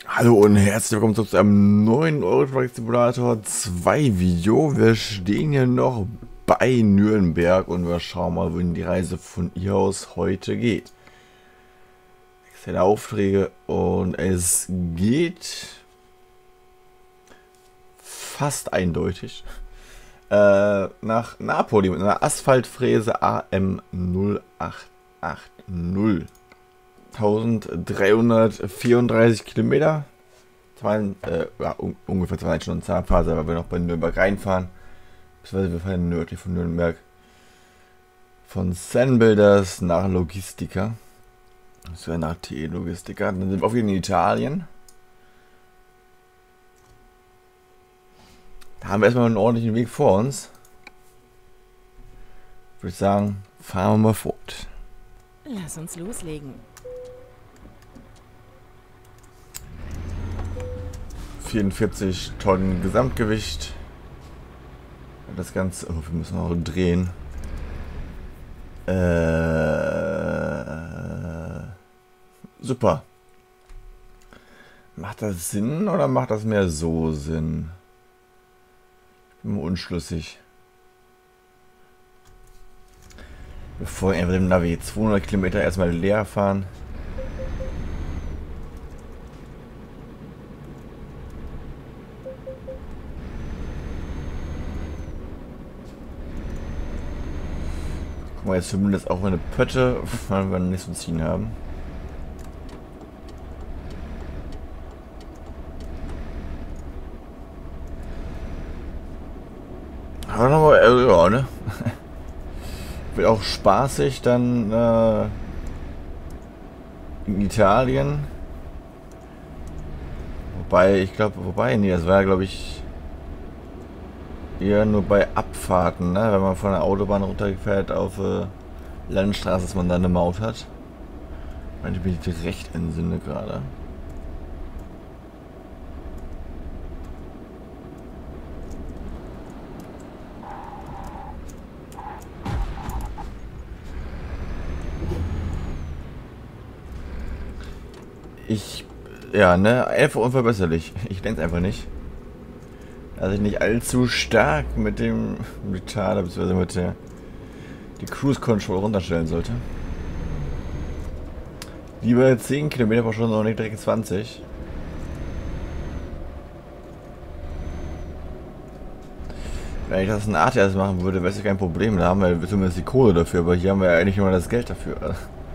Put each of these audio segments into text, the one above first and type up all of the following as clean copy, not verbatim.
Hallo und herzlich willkommen zu einem neuen Euro Truck Simulator 2 Video. Wir stehen hier noch bei Nürnberg und wir schauen mal, wohin die Reise von hier aus heute geht. Exzelle Aufträge und es geht fast eindeutig nach Napoli mit einer Asphaltfräse AM 0880. 1334 Kilometer. Ungefähr 2 Stunden Zahnphase, weil wir noch bei Nürnberg reinfahren. Beziehungsweise wir fahren nördlich von Nürnberg. Von Sen Builders nach Logistica. Das wäre nach TE Logistica. Dann sind wir auch wieder in Italien. Da haben wir erstmal einen ordentlichen Weg vor uns. Würde ich sagen, fahren wir mal fort. Lass uns loslegen. 44 Tonnen Gesamtgewicht. Das Ganze. Oh, wir müssen auch drehen. Super. Macht das Sinn oder macht das mehr so Sinn? Ich bin mir unschlüssig. Wir folgen einfach dem Navi. 200 Kilometer erstmal leer fahren. Gucken wir jetzt zumindest auch mal eine Pötte, weil wir nichts zu ziehen haben. Aber nochmal, ja, ne? Wird auch spaßig dann in Italien. Wobei, ich glaube, nee, das war glaube ich eher nur bei Abfahrten, ne? Wenn man von der Autobahn runterfährt auf Landstraße, dass man da eine Maut hat. Ich bin ich recht entsinne gerade. Ja, ne, einfach unverbesserlich. Ich denke es einfach nicht. Dass ich nicht allzu stark mit dem Retarder bzw. mit der die Cruise Control runterstellen sollte. Lieber 10 Kilometer pro Stunde und nicht direkt 20. Wenn ich das in ATS machen würde, wäre es kein Problem. Da haben wir zumindest die Kohle dafür, aber hier haben wir ja eigentlich nur das Geld dafür.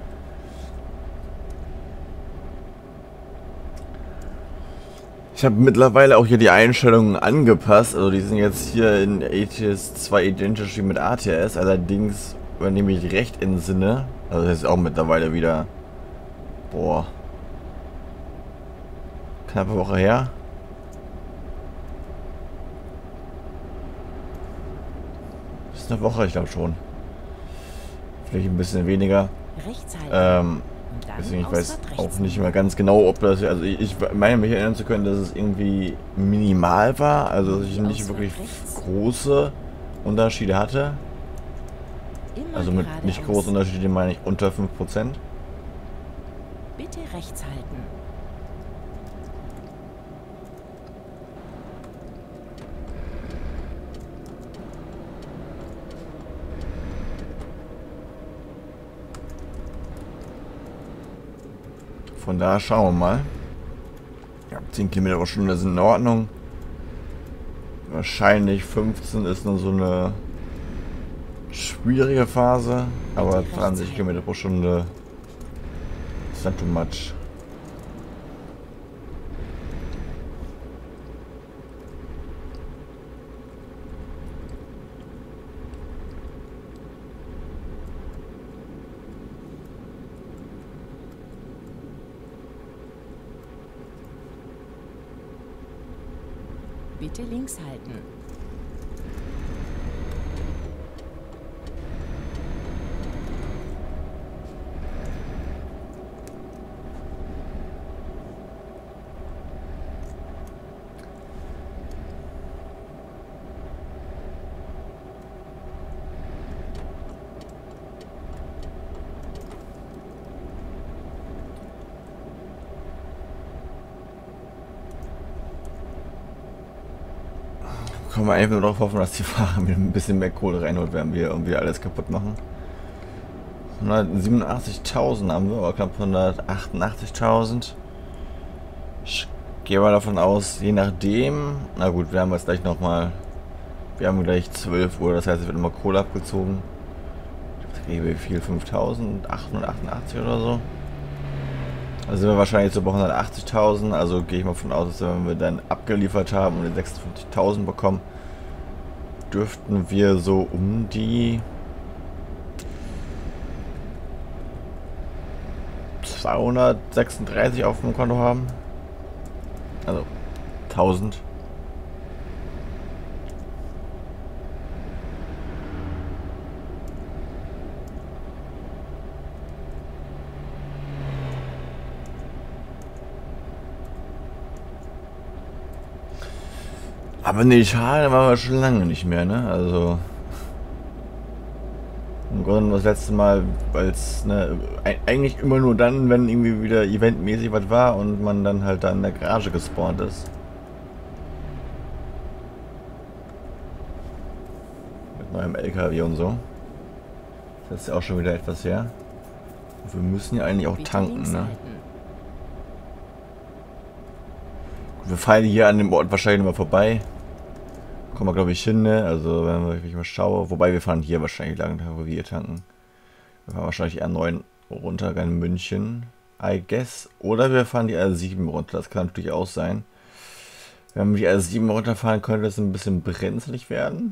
Ich habe mittlerweile auch hier die Einstellungen angepasst, also die sind jetzt hier in ATS 2 identisch wie mit ATS, allerdings, wenn ich mich recht entsinne, also das ist auch mittlerweile wieder, boah, knappe Woche her. Das ist eine Woche, ich glaube schon. Vielleicht ein bisschen weniger. Deswegen, ich weiß auch nicht mehr ganz genau, ob das, also ich meine mich erinnern zu können, dass es irgendwie minimal war, also dass ich nicht wirklich große Unterschiede hatte. Also mit nicht großen Unterschieden meine ich unter 5%. Bitte rechts halten. Von da schauen wir mal. Ja, 10 Kilometer pro Stunde sind in Ordnung. Wahrscheinlich 15 ist nur so eine schwierige Phase, aber 20 Kilometer pro Stunde ist dann too much. Bitte links halten. können wir einfach nur darauf hoffen, dass die Fahrer mit ein bisschen mehr Kohle reinholt, wenn wir irgendwie alles kaputt machen. 187.000 haben wir, oder knapp 188.000. Ich gehe mal davon aus, je nachdem. Na gut, wir haben jetzt gleich nochmal. Wir haben gleich 12 Uhr, das heißt, es wird immer Kohle abgezogen. Wie viel? 5.888 oder so. Also sind wir wahrscheinlich so bei 180.000. Also gehe ich mal von aus, dass wenn wir dann abgeliefert haben und die 56.000 bekommen, dürften wir so um die 236 auf dem Konto haben. Also 1000. Aber nee, schade waren wir schon lange nicht mehr, ne? Also im Grunde das letzte Mal, weil es ne, eigentlich immer nur dann, wenn irgendwie wieder eventmäßig was war und man dann halt da in der Garage gespawnt ist. Mit neuem LKW und so. Das ist ja auch schon wieder etwas her. Und wir müssen ja eigentlich auch tanken, ne? Gut, wir fahren hier an dem Ort wahrscheinlich mal vorbei. Kommen wir, glaube ich, hin, ne? Also, wenn ich mal schaue. Wobei, wir fahren hier wahrscheinlich lang, wo wir hier tanken. Wir fahren wahrscheinlich R9 runter in München, I guess. Oder wir fahren die R7 runter. Das kann natürlich auch sein. Wenn wir die R7 runterfahren, könnte das ein bisschen brenzlig werden.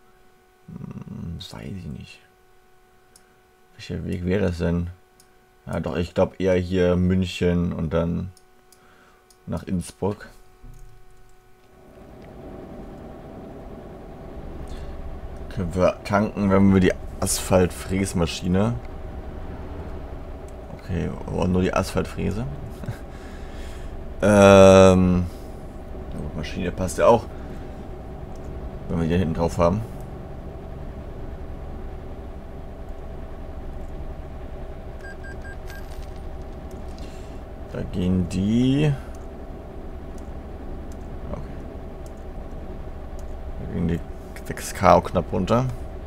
Weiß ich nicht. Welcher Weg wäre das denn? Ja, doch, ich glaube eher hier München und dann nach Innsbruck. Können wir tanken, wenn wir die Asphaltfräsmaschine. Okay, aber nur die Asphaltfräse. Maschine passt ja auch. Wenn wir die hier hinten drauf haben. Da gehen die. Okay. Da gehen die 6K auch knapp runter.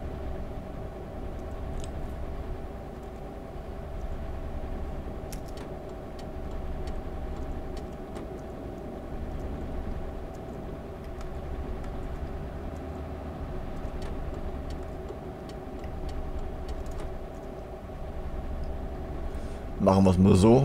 Machen wir es mal so.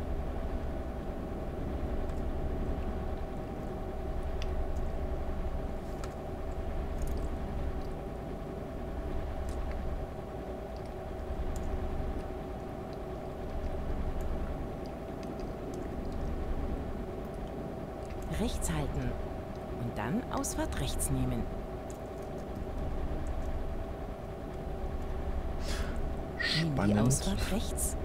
Rechts halten und dann Ausfahrt rechts nehmen. Spannend. Die Ausfahrt rechts.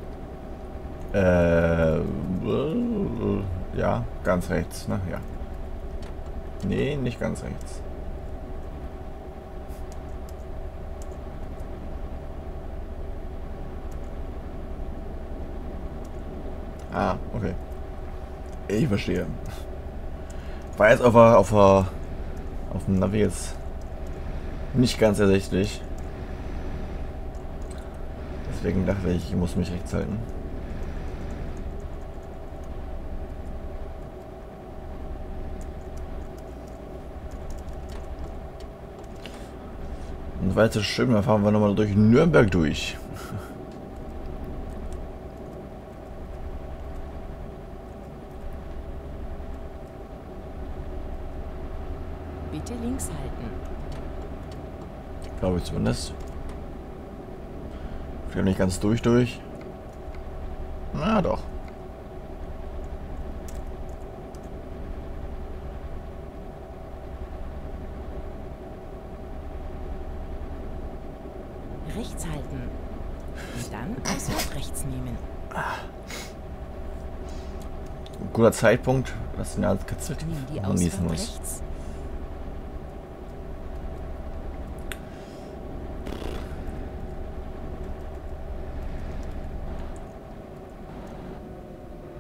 Ja, ganz rechts, ne? Ja. Nee, nicht ganz rechts. Ah, okay. Ich verstehe. War jetzt auf dem Navi jetzt nicht ganz ersichtlich. Deswegen dachte ich, ich muss mich rechts halten. Und weil es so schön, dann fahren wir nochmal durch Nürnberg durch. Bitte links halten. Glaube ich zumindest. Ich bin nicht ganz durch. Na doch. Rechts halten. Und dann Ausfahrt rechts nehmen. Guter Zeitpunkt, das Signal kitzelt. Nimm die Genießen Ausfahrt muss. rechts.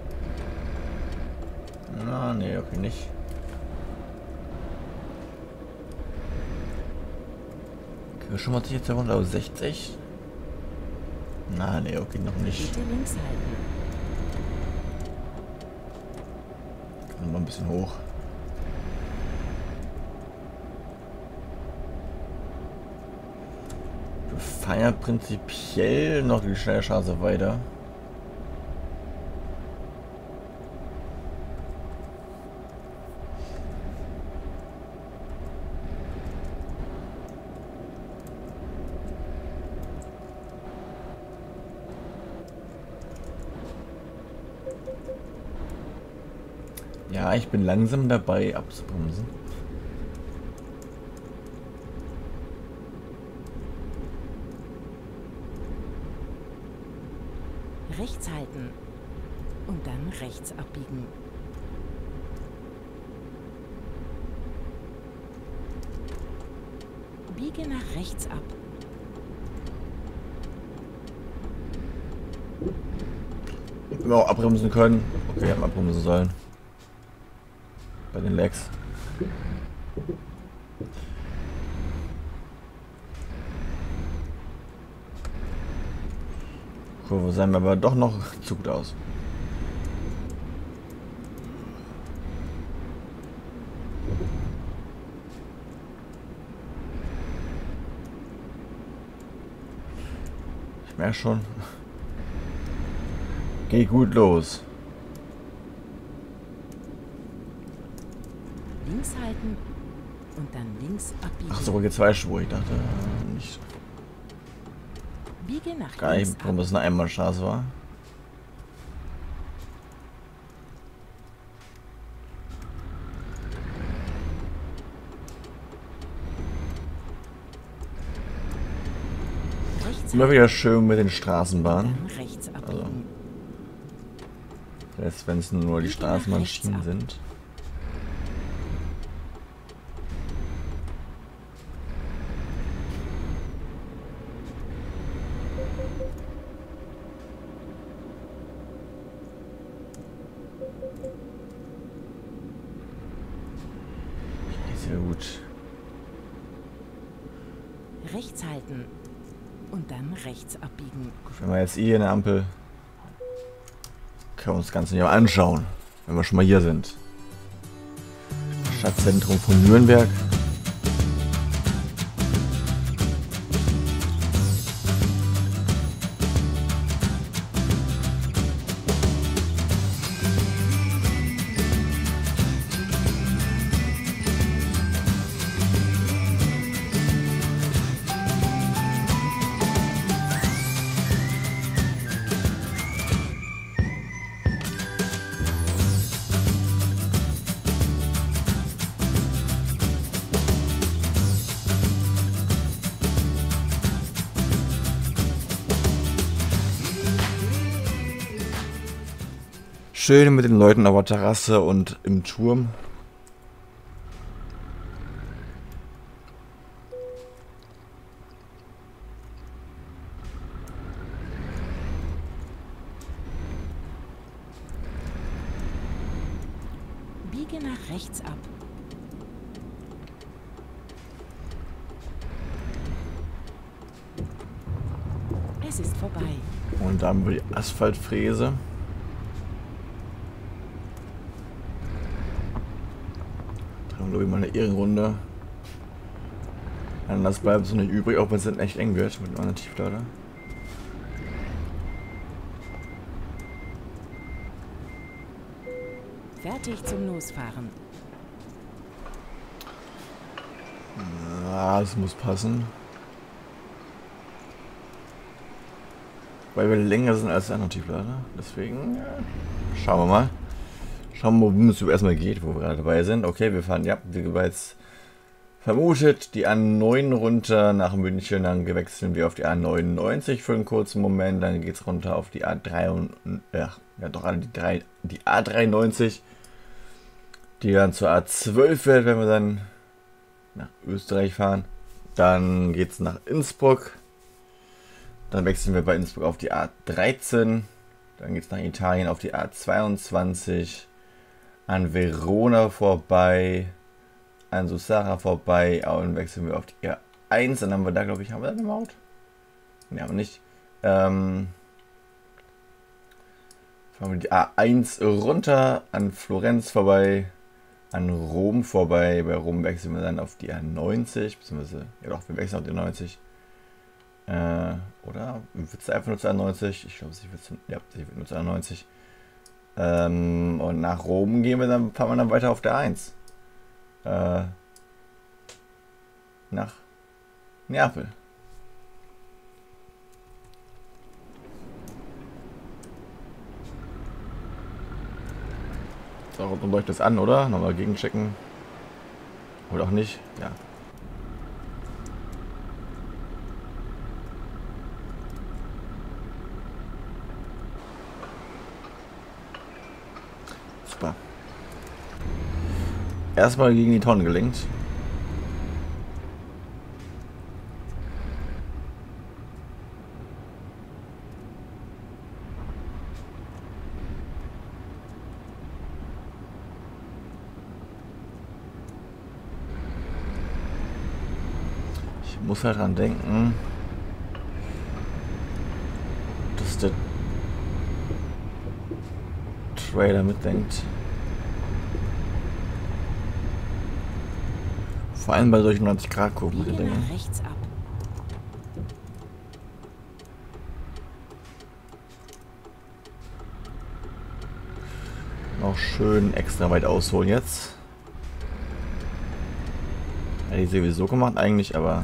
Na, nee, okay, nicht. Schon mal jetzt runter auf 60? Na, ne, okay, noch nicht. Bitte links halten. Noch mal ein bisschen hoch. Wir fahren ja prinzipiell noch die Schnellstraße weiter. Ja, ich bin langsam dabei abzubremsen. Rechts halten. Und dann rechts abbiegen. Biege nach rechts ab. Wenn wir auch abbremsen können. Okay, haben abbremsen sollen. Bei den Lags. Kurve sehen wir aber doch noch zu gut aus. Ich merke schon. Geht gut los. Links halten und dann links abbiegen. Ach so, jetzt Zweispur. Ich dachte nicht. Biege nach Gar links nicht, warum ab. das eine Einbahnstraße war. Rechts Immer halten, wieder schön mit den Straßenbahnen. dann rechts abbiegen. Selbst wenn es nur die Biege nach Straßenbahnschienen rechts ab. sind. Sehr gut. Rechts halten und dann rechts abbiegen. Gut, wenn wir jetzt hier in der Ampel, können wir uns das Ganze nicht mal anschauen, wenn wir schon mal hier sind. Stadtzentrum von Nürnberg. Schön mit den Leuten auf der Terrasse und im Turm. Biege nach rechts ab. Es ist vorbei. Und dann haben wir die Asphaltfräse. Dann glaube ich mal eine Ehrenrunde. Anders bleibt es nicht übrig, auch wenn es dann echt eng wird mit einer Tieflader. Fertig zum Losfahren. Ja, es muss passen. Weil wir länger sind als der andere Tieflader. Deswegen schauen wir mal. Schauen wir mal, worum es erstmal geht, wo wir gerade dabei sind. Okay, wir fahren, ja, wie bereits vermutet, die A9 runter nach München. Dann wechseln wir auf die A99 für einen kurzen Moment. Dann geht es runter auf die A3 und die A93, die dann zur A12 wird, wenn wir dann nach Österreich fahren. Dann geht es nach Innsbruck. Dann wechseln wir bei Innsbruck auf die A13. Dann geht es nach Italien auf die A22. An Verona vorbei. An Sussara vorbei. Und dann wechseln wir auf die 1, dann haben wir da, glaube ich, haben wir da eine Maut? Ne, haben wir nicht. Fahren wir die A1 runter, an Florenz vorbei, an Rom vorbei. Bei Rom wechseln wir dann auf die A90, beziehungsweise, ja doch, wir wechseln auf die 90. Oder wird es einfach nur zu A90? Ich glaube, sie wird nur zu A90. Und nach Rom fahren wir dann weiter auf der 1. Nach Neapel. So, dann leuchtet das an, oder? Nochmal gegenchecken. Oder auch nicht. Ja. Super. Erstmal gegen die Tonne gelenkt. Ich muss halt dran denken, dass der Trailer mitdenkt. Vor allem bei solchen 90-Grad-Kurven. Biege nach rechts ab. Noch schön extra weit ausholen jetzt. Hätte ich sowieso gemacht eigentlich, aber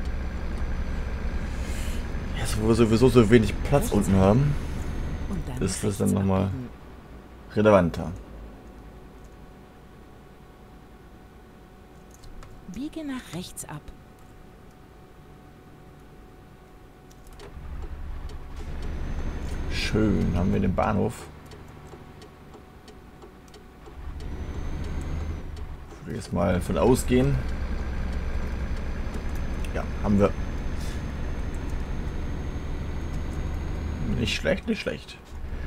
jetzt, wo wir sowieso so wenig Platz unten haben, ist das dann nochmal relevanter. Biege nach rechts ab. Schön, haben wir den Bahnhof. Ich will jetzt mal von ausgehen. Ja, haben wir. Nicht schlecht, nicht schlecht.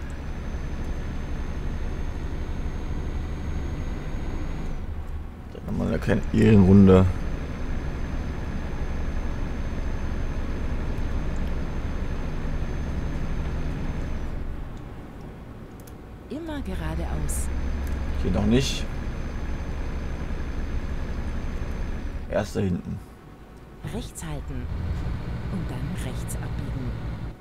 Dann haben wir eine kleine Ehrenrunde. Immer geradeaus. Hier noch nicht. Erst da hinten. Rechts halten. Und dann rechts abbiegen.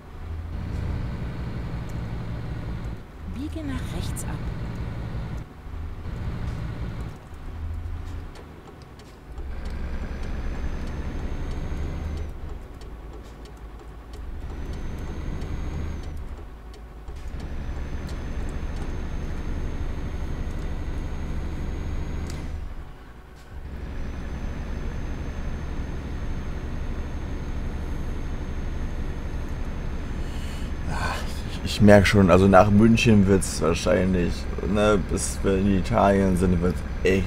Biege nach rechts ab. Ich merke schon, also nach München wird es wahrscheinlich, ne, bis wir in Italien sind, wird es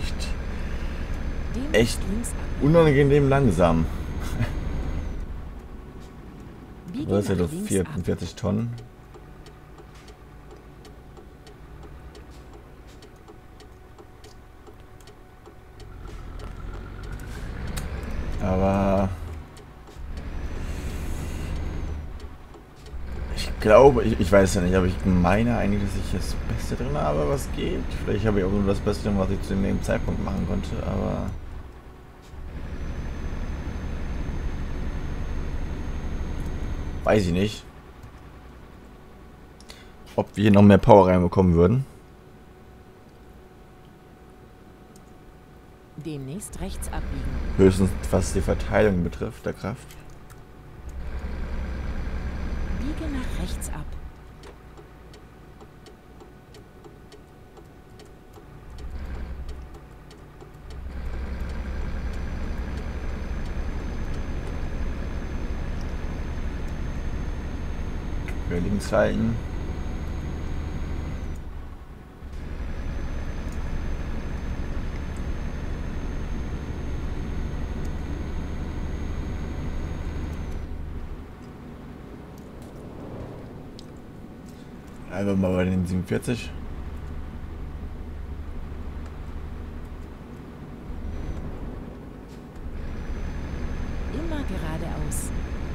echt unangenehm langsam. Das ist ja doch 44 Tonnen. Aber ich glaube, ich weiß ja nicht, aber ich meine eigentlich, dass ich das Beste drin habe, was geht. Vielleicht habe ich auch nur das Beste drin, was ich zu dem Zeitpunkt machen konnte, aber weiß ich nicht, ob wir hier noch mehr Power reinbekommen würden. Demnächst rechts abbiegen. Höchstens was die Verteilung betrifft, der Kraft. Biege nach rechts ab. Links halten. Einfach mal bei den 47. Immer geradeaus.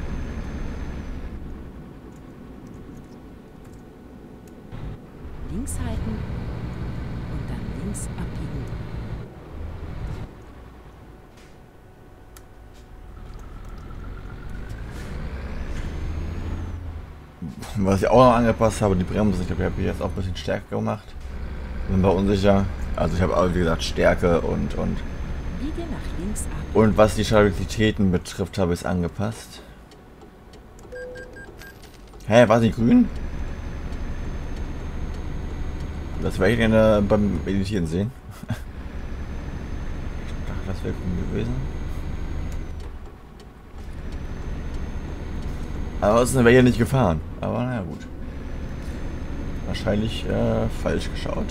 Links halten und dann links abbiegen. Was ich auch noch angepasst habe, die Bremse. Ich glaube, die habe ich jetzt auch ein bisschen stärker gemacht. Bin war unsicher. Also ich habe auch, wie gesagt, Stärke und Biege nach links ab. und was die Stabilitäten betrifft, habe ich es angepasst. Hä, war es nicht grün? Das werde ich gerne beim Editieren sehen. Ich dachte, das wäre grün gewesen. Aber es wäre hier nicht gefahren. Aber naja, gut. Wahrscheinlich falsch geschaut.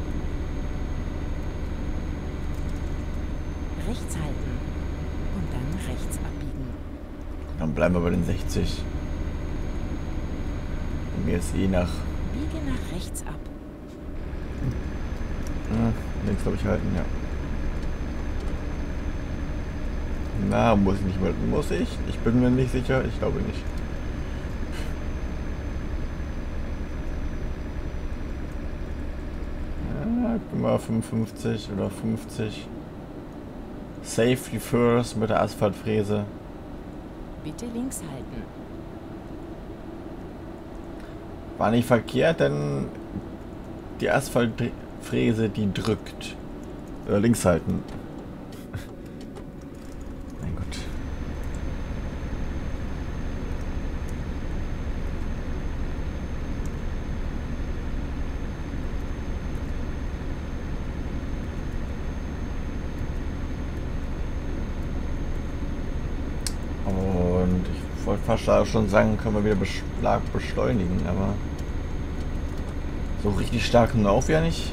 Rechts halten und dann rechts abbiegen. Dann bleiben wir bei den 60. Und mir ist eh nach Biege nach rechts ab. links, glaube ich, halten, ja. Na, muss ich nicht mehr. Muss ich? Ich bin mir nicht sicher. Ich glaube nicht. Ja, ich bin mal 55 oder 50. Safety first mit der Asphaltfräse. Bitte links halten. War nicht verkehrt, denn die Asphaltfräse, die drückt. Links halten. Mein Gott. Und ich wollte fast schon sagen, können wir wieder stark beschleunigen, aber so richtig starken Lauf ja nicht.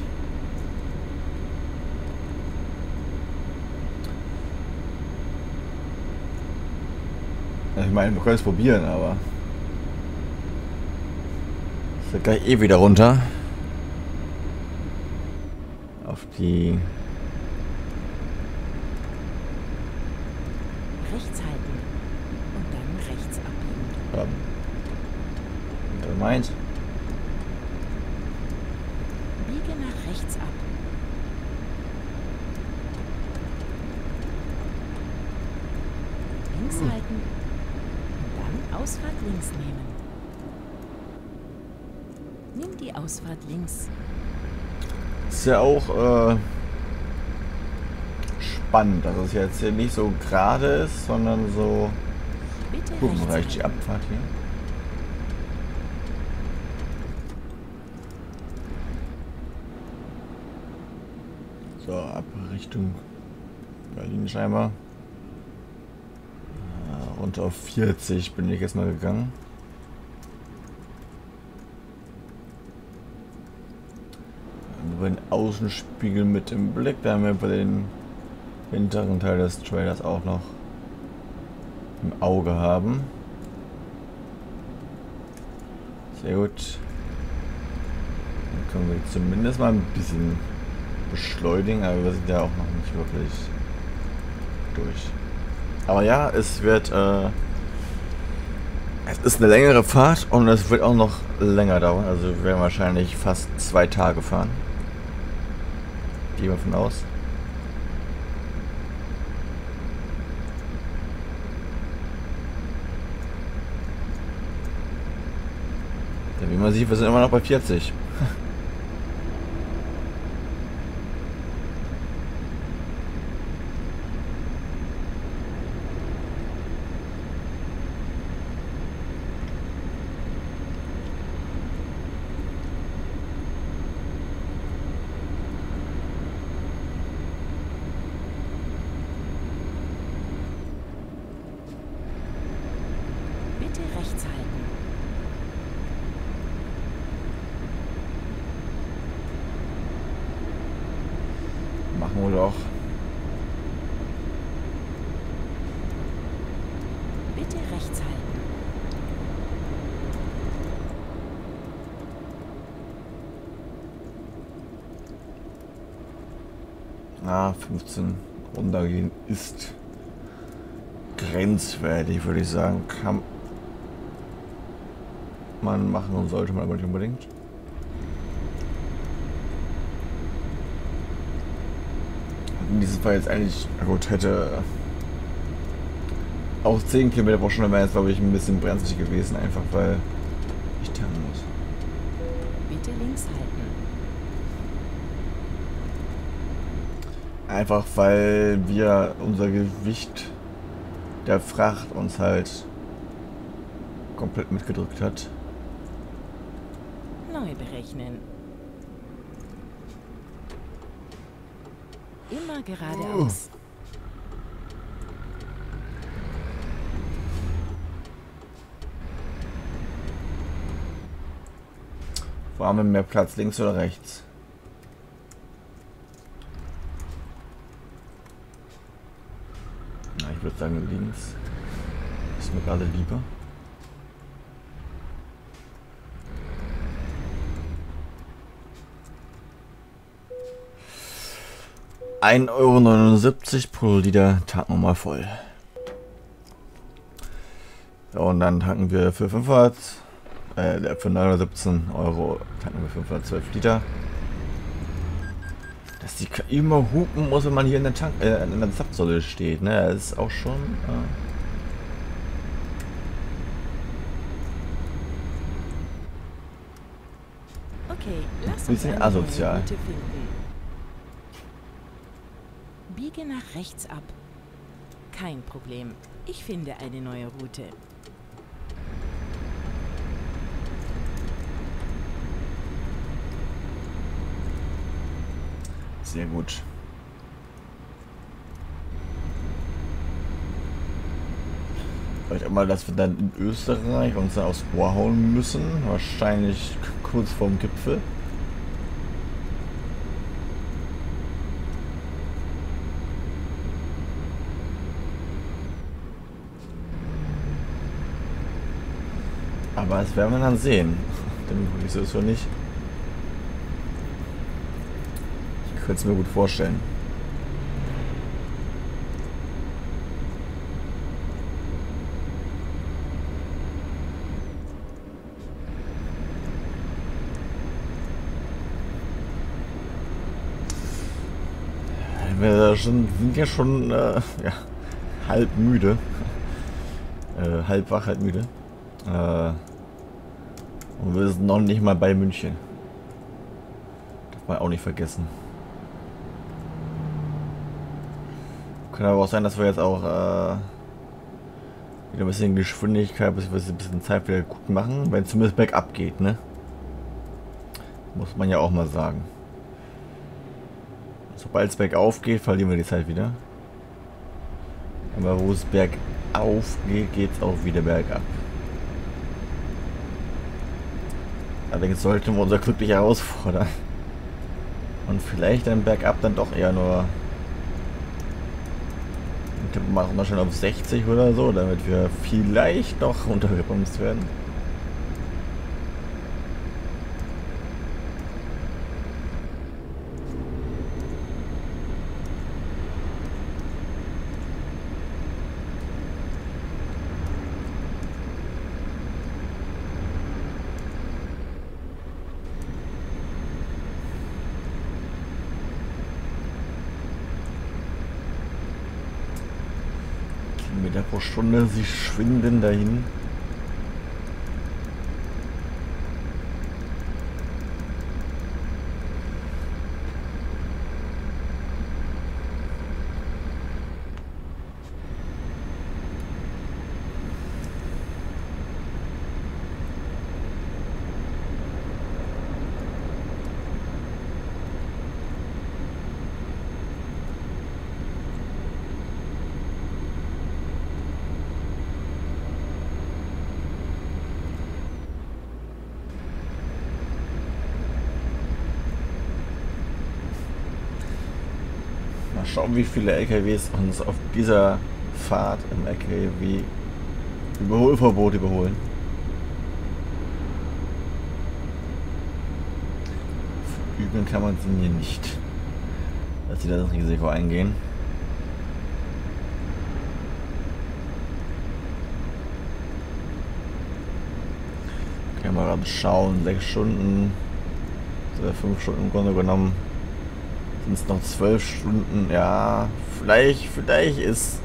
Ja, ich meine, wir können es probieren, aber es wird gleich eh wieder runter auf die Rechts halten und dann rechts abbiegen. Wer meint? Biege nach rechts ab. Links halten und dann Ausfahrt links nehmen. Nimm die Ausfahrt links. Ist ja auch spannend, dass es jetzt hier nicht so gerade ist, sondern so. Bitte Gucken, rechts reicht die halten. Abfahrt hier? So, ab Richtung Berlin scheinbar. Runter auf 40 bin ich jetzt mal gegangen. Über den Außenspiegel mit im Blick, da haben wir bei den hinteren Teil des Trailers auch noch im Auge haben. Sehr gut. Dann können wir zumindest mal ein bisschen beschleunigen, aber wir sind ja auch noch nicht wirklich durch. Aber ja, es wird es ist eine längere Fahrt und es wird auch noch länger dauern. Also wir werden wahrscheinlich fast 2 Tage fahren. Gehen wir von aus. Denn wie man sieht, wir sind immer noch bei 40. Bitte rechts halten. Machen wir doch. Bitte rechts halten. Ah, 15 runtergehen ist grenzwertig, würde ich sagen. Kann man machen und sollte man aber nicht unbedingt. In diesem Fall jetzt eigentlich, na gut, hätte auch 10 Kilometer pro Stunde wäre jetzt, glaube ich, ein bisschen brenzlig gewesen, einfach weil ich tanken muss. Bitte links halten. Einfach weil wir unser Gewicht der Fracht uns halt komplett mitgedrückt hat. Neu berechnen. Immer geradeaus. Wo haben wir mehr Platz, links oder rechts? Na, ich würde sagen links. Ist mir gerade lieber. €1,79 pro Liter tanken wir mal voll. Ja, und dann tanken wir für 917 Euro tanken wir 512 Liter. Dass die immer hupen muss, wenn man hier in der in der Zapfsäule steht, ne? Das ist auch schon. Okay, lass uns Bisschen eine asozial. neue Route finden. Biege nach rechts ab. Kein Problem. Ich finde eine neue Route. Sehr gut. Vielleicht auch mal, dass wir dann in Österreich uns dann aufs Ohr hauen müssen. Wahrscheinlich kurz vorm Gipfel. Aber das werden wir dann sehen. Denn wieso ist so nicht? Ich könnte es mir gut vorstellen. Wir sind ja schon ja, halb müde. Halb wach, halb müde. Und wir sind noch nicht mal bei München. Darf man auch nicht vergessen. Kann aber auch sein, dass wir jetzt auch wieder ein bisschen Geschwindigkeit, ein bisschen Zeit wieder gut machen, wenn es zumindest bergab geht, ne? Muss man ja auch mal sagen. Sobald es bergauf geht, verlieren wir die Zeit wieder. Aber wo es bergauf geht, geht es auch wieder bergab. Allerdings sollten wir unser Glück nicht herausfordern. Und vielleicht dann bergab dann doch eher nur. Wir machen wir schon auf 60 oder so, damit wir vielleicht doch runtergebremst werden. Kilometer pro Stunde, sie schwinden dahin. Mal schauen, wie viele LKWs uns auf dieser Fahrt im LKW Überholverbot überholen. Üben kann man sie hier nicht, dass sie das Risiko eingehen. Mal gerade schauen. 6 Stunden. 5 Stunden im Grunde genommen. Sind es noch 12 Stunden. Ja, vielleicht ist.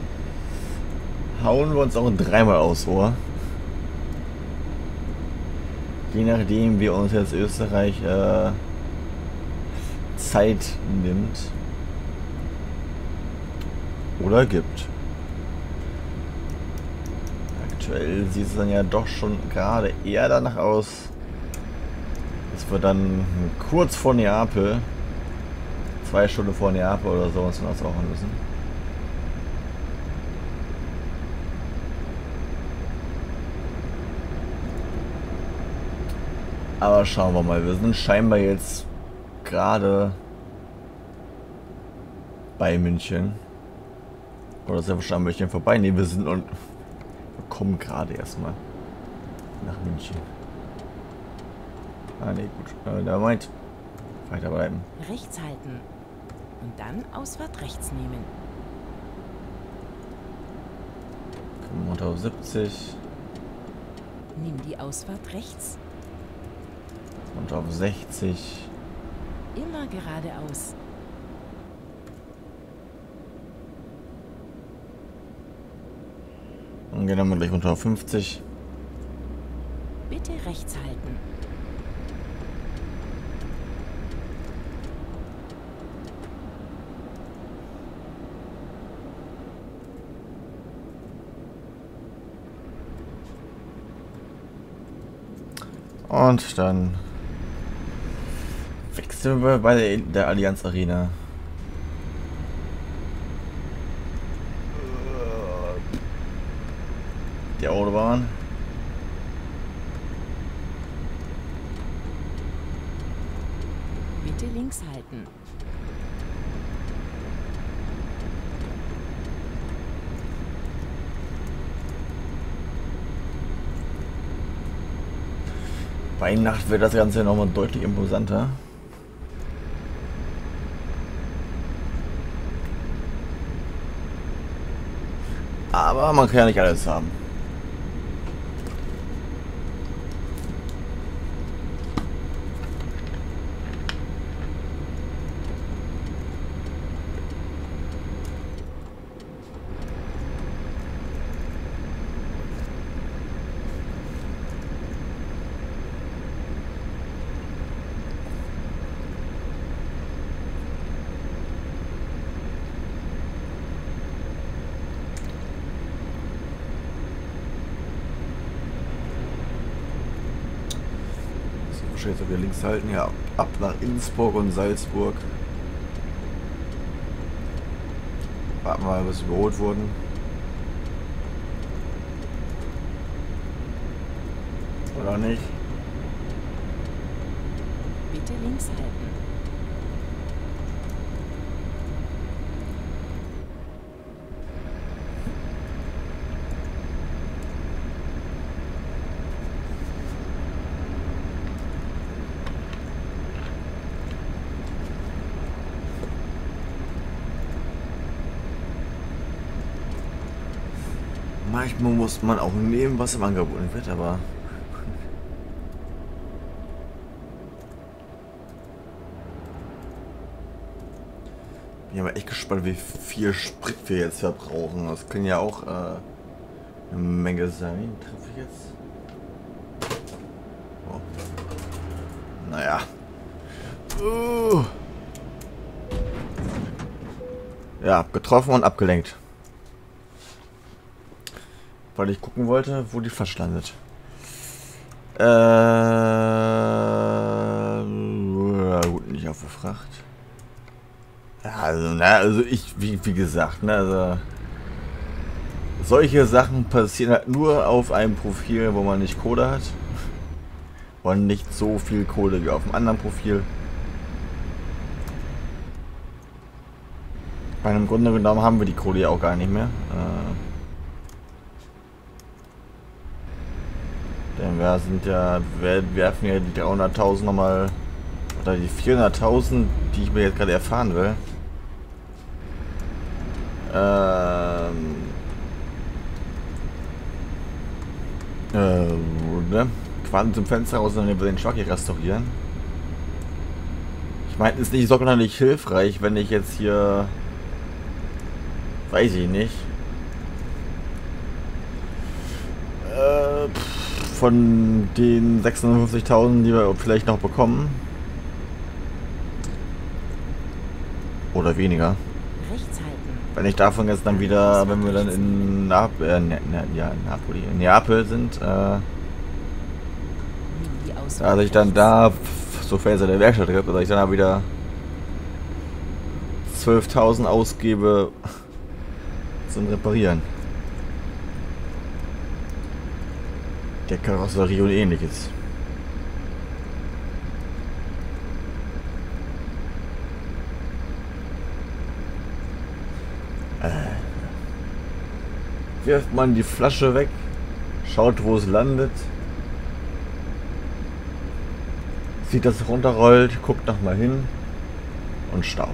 Hauen wir uns auch dreimal aufs Ohr. Je nachdem, wie uns jetzt Österreich Zeit nimmt. Oder gibt. Aktuell sieht es dann ja doch schon gerade eher danach aus, dass wir dann kurz vor Neapel, 2 Stunden vor Neapel oder so, uns das rauchen müssen. Aber schauen wir mal, wir sind scheinbar jetzt gerade bei München. Oder sind wir schon an München vorbei? Ne, wir kommen gerade erstmal nach München. Ah ne, gut. Da meint weiterbleiben. Rechts halten und dann Ausfahrt rechts nehmen. Kommen runter auf 70. Nimm die Ausfahrt rechts. Und auf 60. Immer geradeaus. Und gehen dann mal gleich runter auf 50. Bitte rechts halten. Und dann wechseln wir bei der Allianz Arena. Die Autobahn. Bitte links halten. Bei Nacht wird das Ganze nochmal deutlich imposanter. Aber man kann ja nicht alles haben. Jetzt auf wir links halten, ja, ab nach Innsbruck und Salzburg. Warten wir mal, bis wir überholt wurden. Oder nicht? Bitte links halten. Manchmal muss man auch nehmen, was im Angebot wird, aber bin aber echt gespannt, wie viel Sprit wir jetzt verbrauchen. Das können ja auch eine Menge sein. Treffe ich jetzt? Oh. Naja. Ja, getroffen und abgelenkt. Weil ich gucken wollte, wo die Flasche landet. Ja, gut, nicht auf der Fracht. Ja, also wie gesagt, ne, also solche Sachen passieren halt nur auf einem Profil, wo man nicht Kohle hat. Und nicht so viel Kohle wie auf dem anderen Profil. Bei einem Grunde genommen haben wir die Kohle ja auch gar nicht mehr. Denn wir werfen ja die 300.000 nochmal, oder die 400.000, die ich mir jetzt gerade erfahren will. Ne? quasi zum Fenster raus und dann den Truck hier restaurieren. Ich meine, ist nicht sonderlich hilfreich, wenn ich jetzt hier, weiß ich nicht, von den 650.000, die wir vielleicht noch bekommen, oder weniger. Rechts halten. Wenn ich davon jetzt dann wieder, wenn wir dann in Neapel sind, dass ich dann da, sofern es in der Werkstatt gibt, dass ich dann wieder 12.000 ausgebe zum Reparieren. Der Karosserie und ähnliches. Wirft man die Flasche weg, schaut, wo es landet, sieht, dass es runterrollt, guckt nochmal hin und Stau.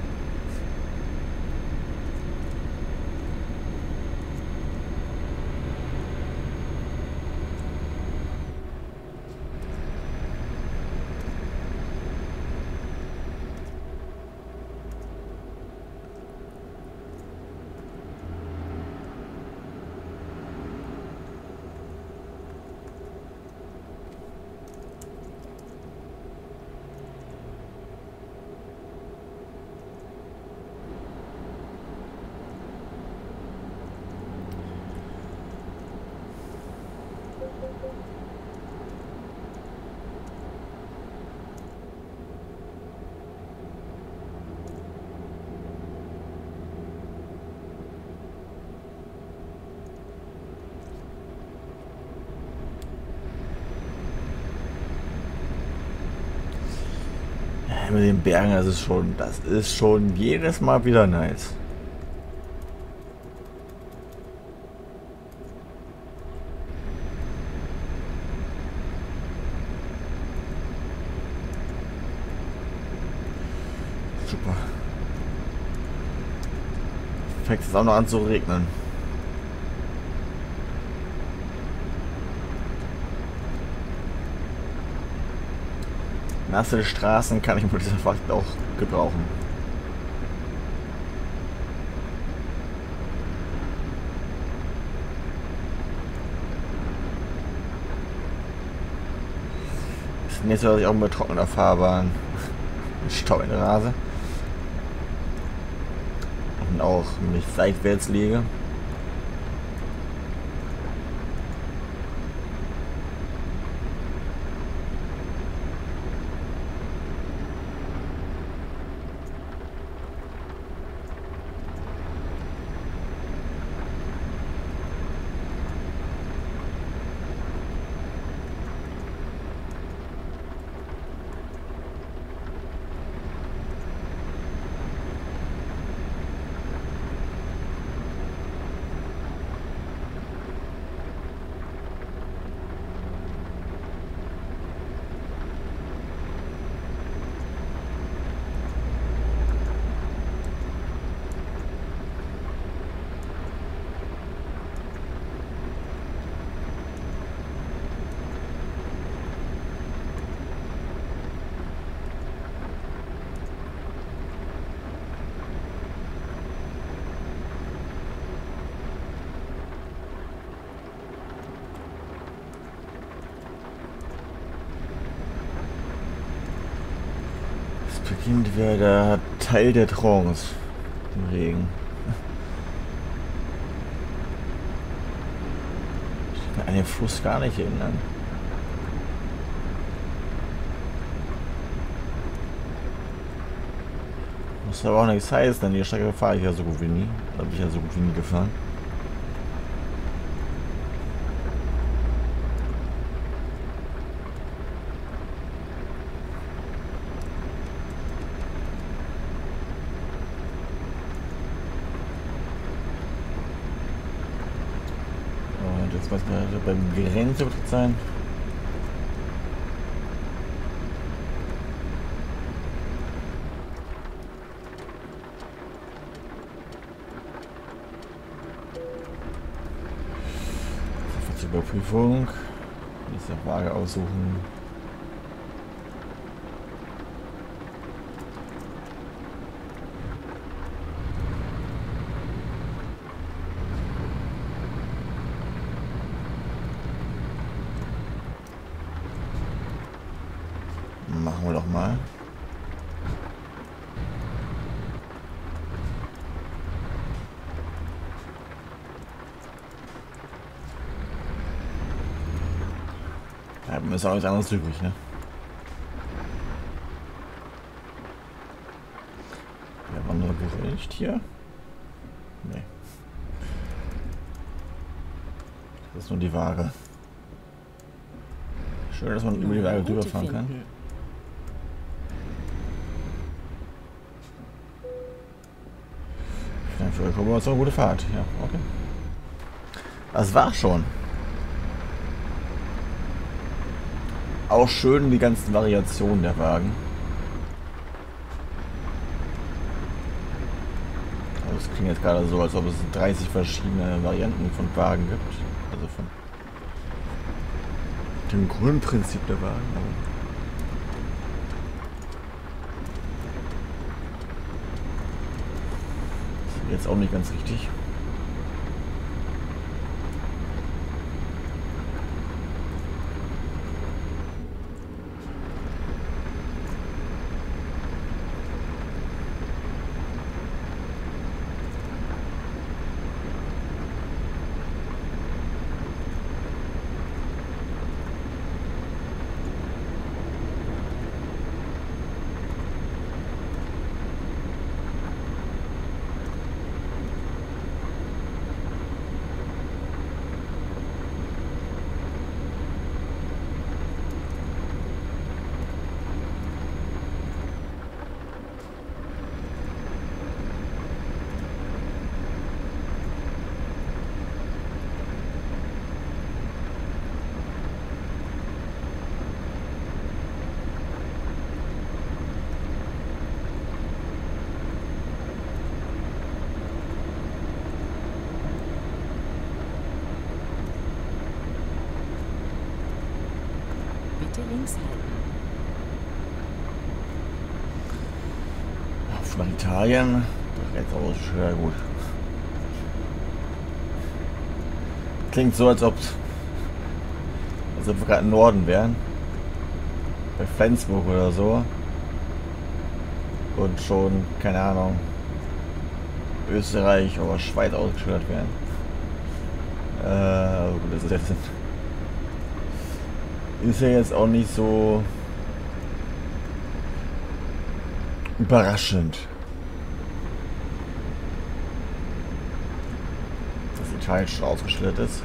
Mit den Bergen, das ist schon jedes Mal wieder nice. Super. Fängt es auch noch an zu regnen. Nasse Straßen kann ich mit dieser Fahrt auch gebrauchen. Das nächste, was ich auch mit trockener Fahrbahn Stau in der Rase und auch mich seitwärts lege. Beginnt wieder der Teil der Trance im Regen. Ich kann an den Fluss gar nicht erinnern. Muss aber auch nichts heißen, denn die Strecke fahre ich ja so gut wie nie. Da bin ich ja so gut wie nie gefahren. Jetzt muss man beim Grenzübertritt sein. Überprüfung. Diese Waage aussuchen. Machen wir doch mal. Ja, mir ist auch nichts anderes übrig, ne? Wir waren nur gerecht hier. Nee. Das ist nur die Waage. Schön, dass man über die Waage drüber fahren kann. Ja, für euch kommen wir uns eine gute Fahrt. Ja, okay. Das war's schon. Auch schön die ganzen Variationen der Wagen. Also es klingt jetzt gerade so, als ob es 30 verschiedene Varianten von Wagen gibt. Also von dem Grundprinzip der Wagen. Das ist jetzt auch nicht ganz richtig. Links halten. Auf nach Italien. Das jetzt auch schwer gut. Klingt so, als ob wir gerade im Norden wären. Bei Flensburg oder so. Und schon, keine Ahnung, Österreich oder Schweiz ausgeschildert werden. Gut, das ist jetzt. Ist ja jetzt auch nicht so überraschend, dass Italien schon ausgeschildert ist.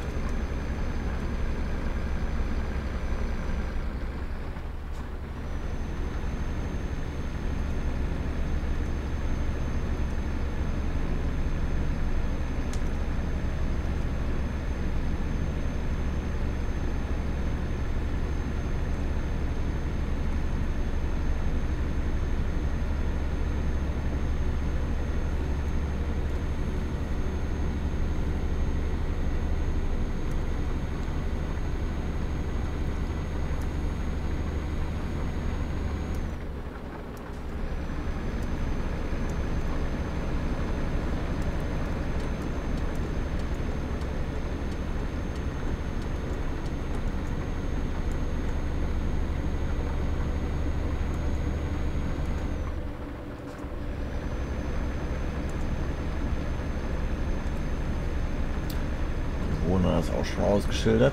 Das ist auch schon ausgeschildert.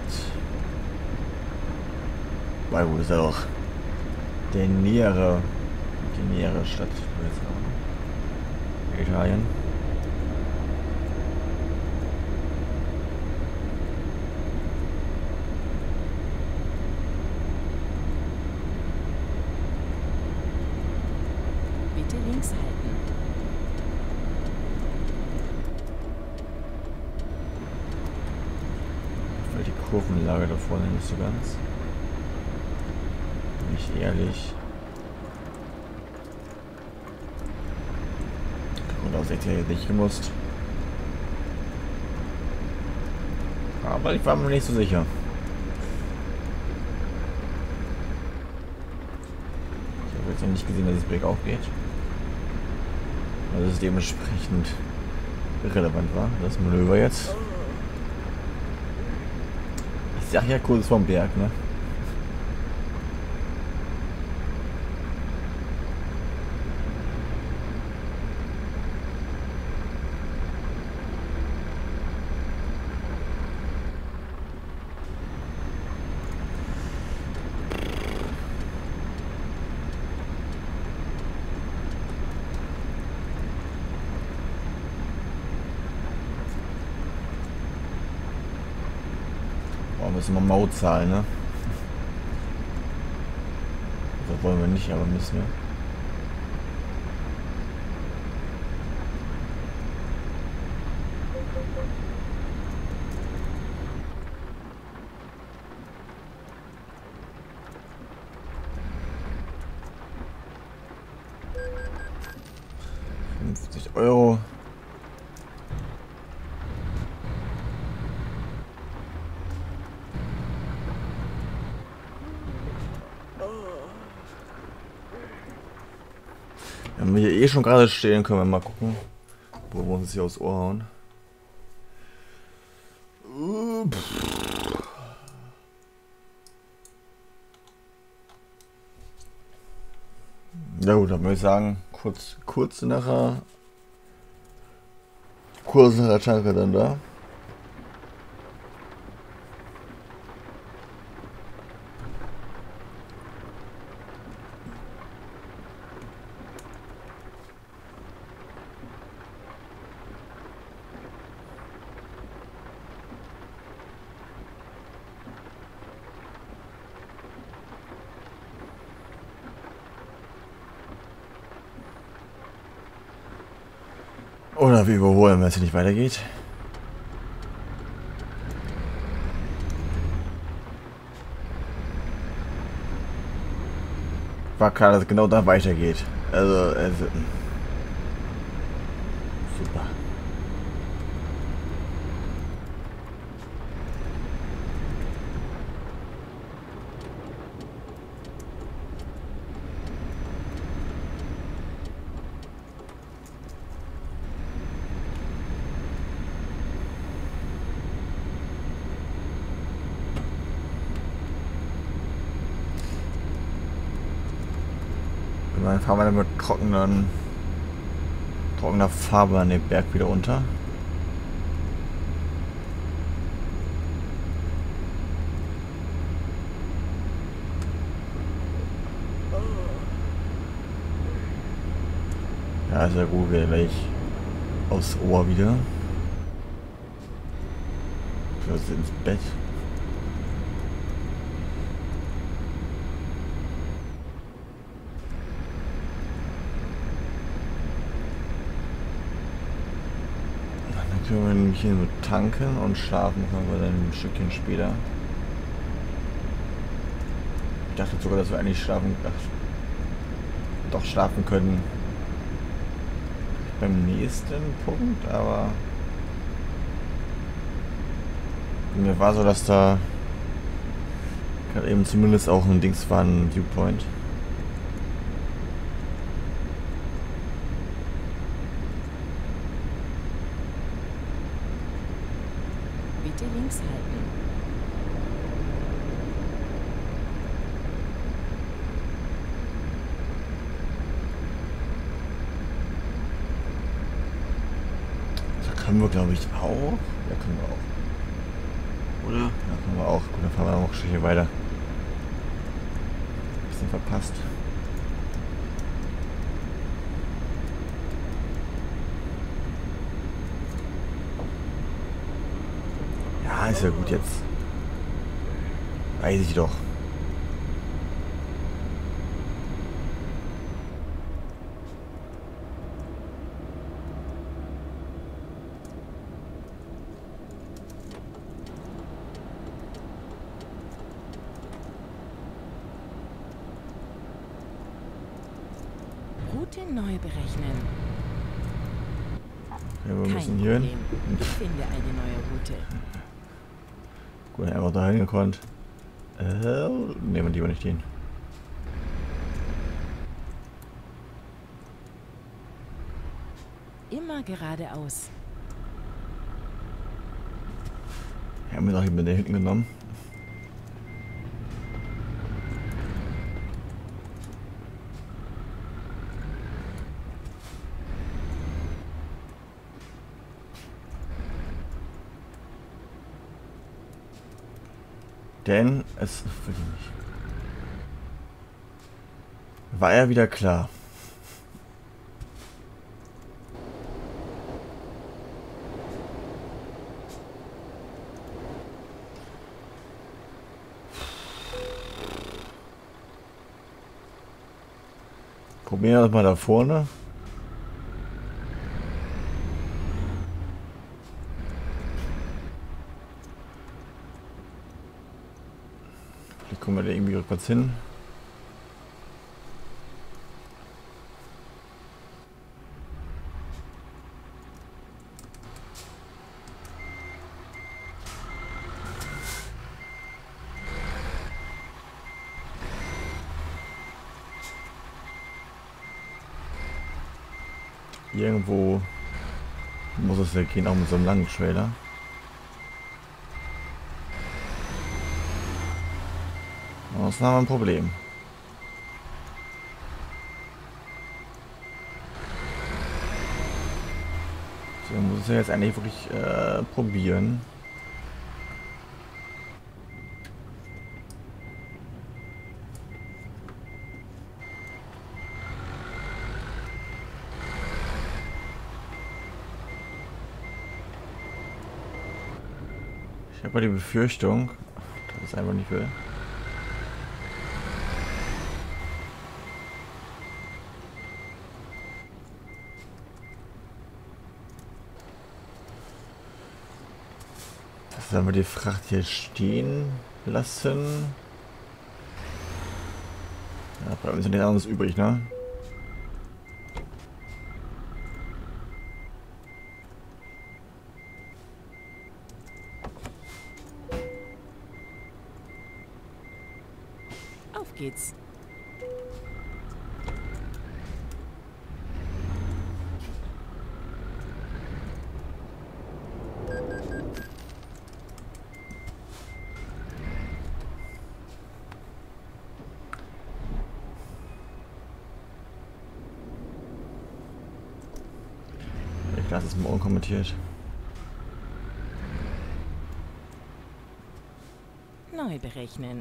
Weil gut, ist ja auch die nähere Stadt, würde ich sagen. Italien. Bitte links halten. Die Kurvenlage da vorne nicht so ganz. Nicht ehrlich. Und aus hätte ich nicht gemusst. Aber ich war mir nicht so sicher. jetzt noch nicht gesehen, dass es bergauf geht. Also es dementsprechend irrelevant war, das Manöver jetzt. Ich sag ja kurz vorm Berg, ne? Müssen wir Maut zahlen, ne? Das wollen wir nicht, aber müssen wir. €50. Wenn wir hier eh schon gerade stehen, können wir mal gucken, wo wir uns hier aufs Ohr hauen. Ja gut, dann würde ich sagen, kurz nachher Tanke dann da. Oder wir überholen, wenn es hier nicht weitergeht. War klar, dass es genau da weitergeht. Also super. Dann fahren wir dann mit trockener Farbe an den Berg wieder runter. Ja, ist ja gut, wir gleich aufs Ohr wieder. Für ins Bett. Können wir nämlich hier nur tanken und schlafen können wir dann ein Stückchen später. Ich dachte sogar, dass wir eigentlich schlafen können beim nächsten Punkt, aber mir war so, dass da gerade eben zumindest auch ein Dings war, ein Viewpoint. Bitte links halten. Da können wir, glaube ich, auch. Ja, können wir auch. Oder? Ja, können wir auch. Gut, dann fahren wir noch ein Stückchen weiter. Bisschen verpasst. Ja, ist ja gut jetzt. Weiß ich doch. Route neu berechnen. Ja, wir Kein müssen hier hin. Problem. Ich finde eine neue Route. Gut, einfach da hingekonnt. Nehmen wir lieber nicht hin. immer geradeaus. Wir haben ihn auch eben da hinten genommen. Denn es war ja wieder klar. Probieren wir das mal da vorne. Vielleicht kommen wir da irgendwie rückwärts hin. Irgendwo muss es ja gehen, auch mit so einem langen Trailer. Das war ein Problem. So, muss es ja jetzt eigentlich wirklich probieren. Ich habe die Befürchtung, dass es einfach nicht will. Sollen wir die Fracht hier stehen lassen? Ja, bei uns ist nichts anderes übrig, ne? Auf geht's. Ich lasse es mal unkommentiert. Neu berechnen.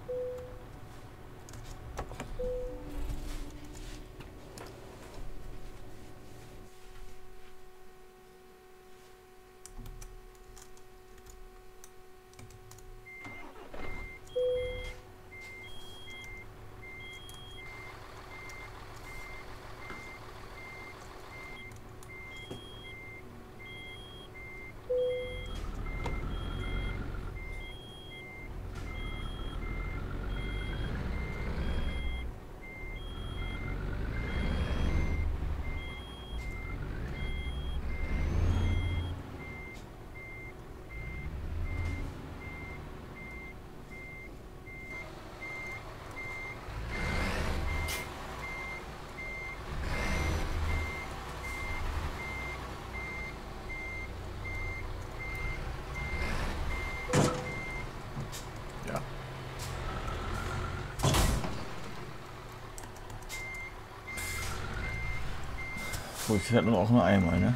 Funktioniert nur auch nur einmal, ne?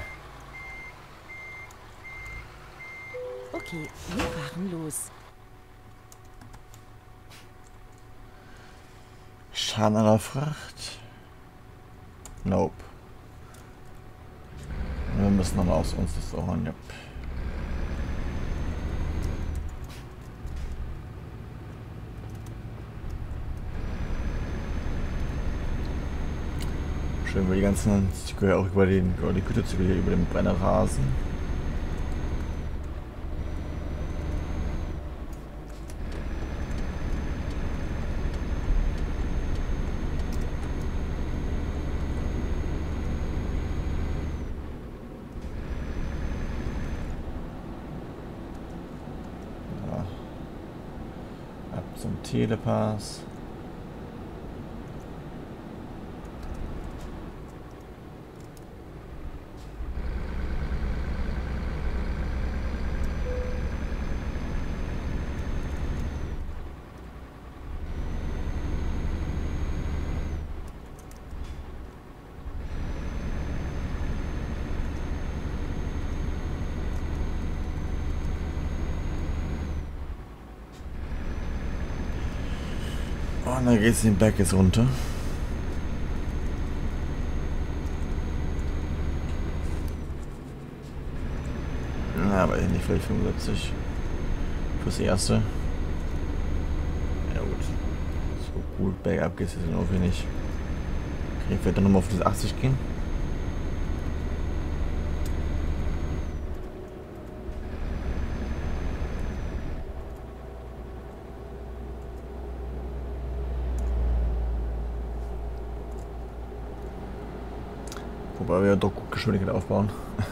Okay, wir fahren los. Schaden an der Fracht? Nope. Wir müssen dann aus uns das auch an. Yep. Schön über die ganzen, ich gehöre auch über die Güterzüge hier über den Brennerrasen. Ja. Ab zum Telepass. Und dann geht's den Berg jetzt runter. Na, aber nicht vielleicht 75. Fürs erste. Ja gut. So gut bergab geht es jetzt auch wenig. Okay, ich werde dann nochmal auf diese 80 gehen. Wobei wir ja doch gut Geschwindigkeit aufbauen.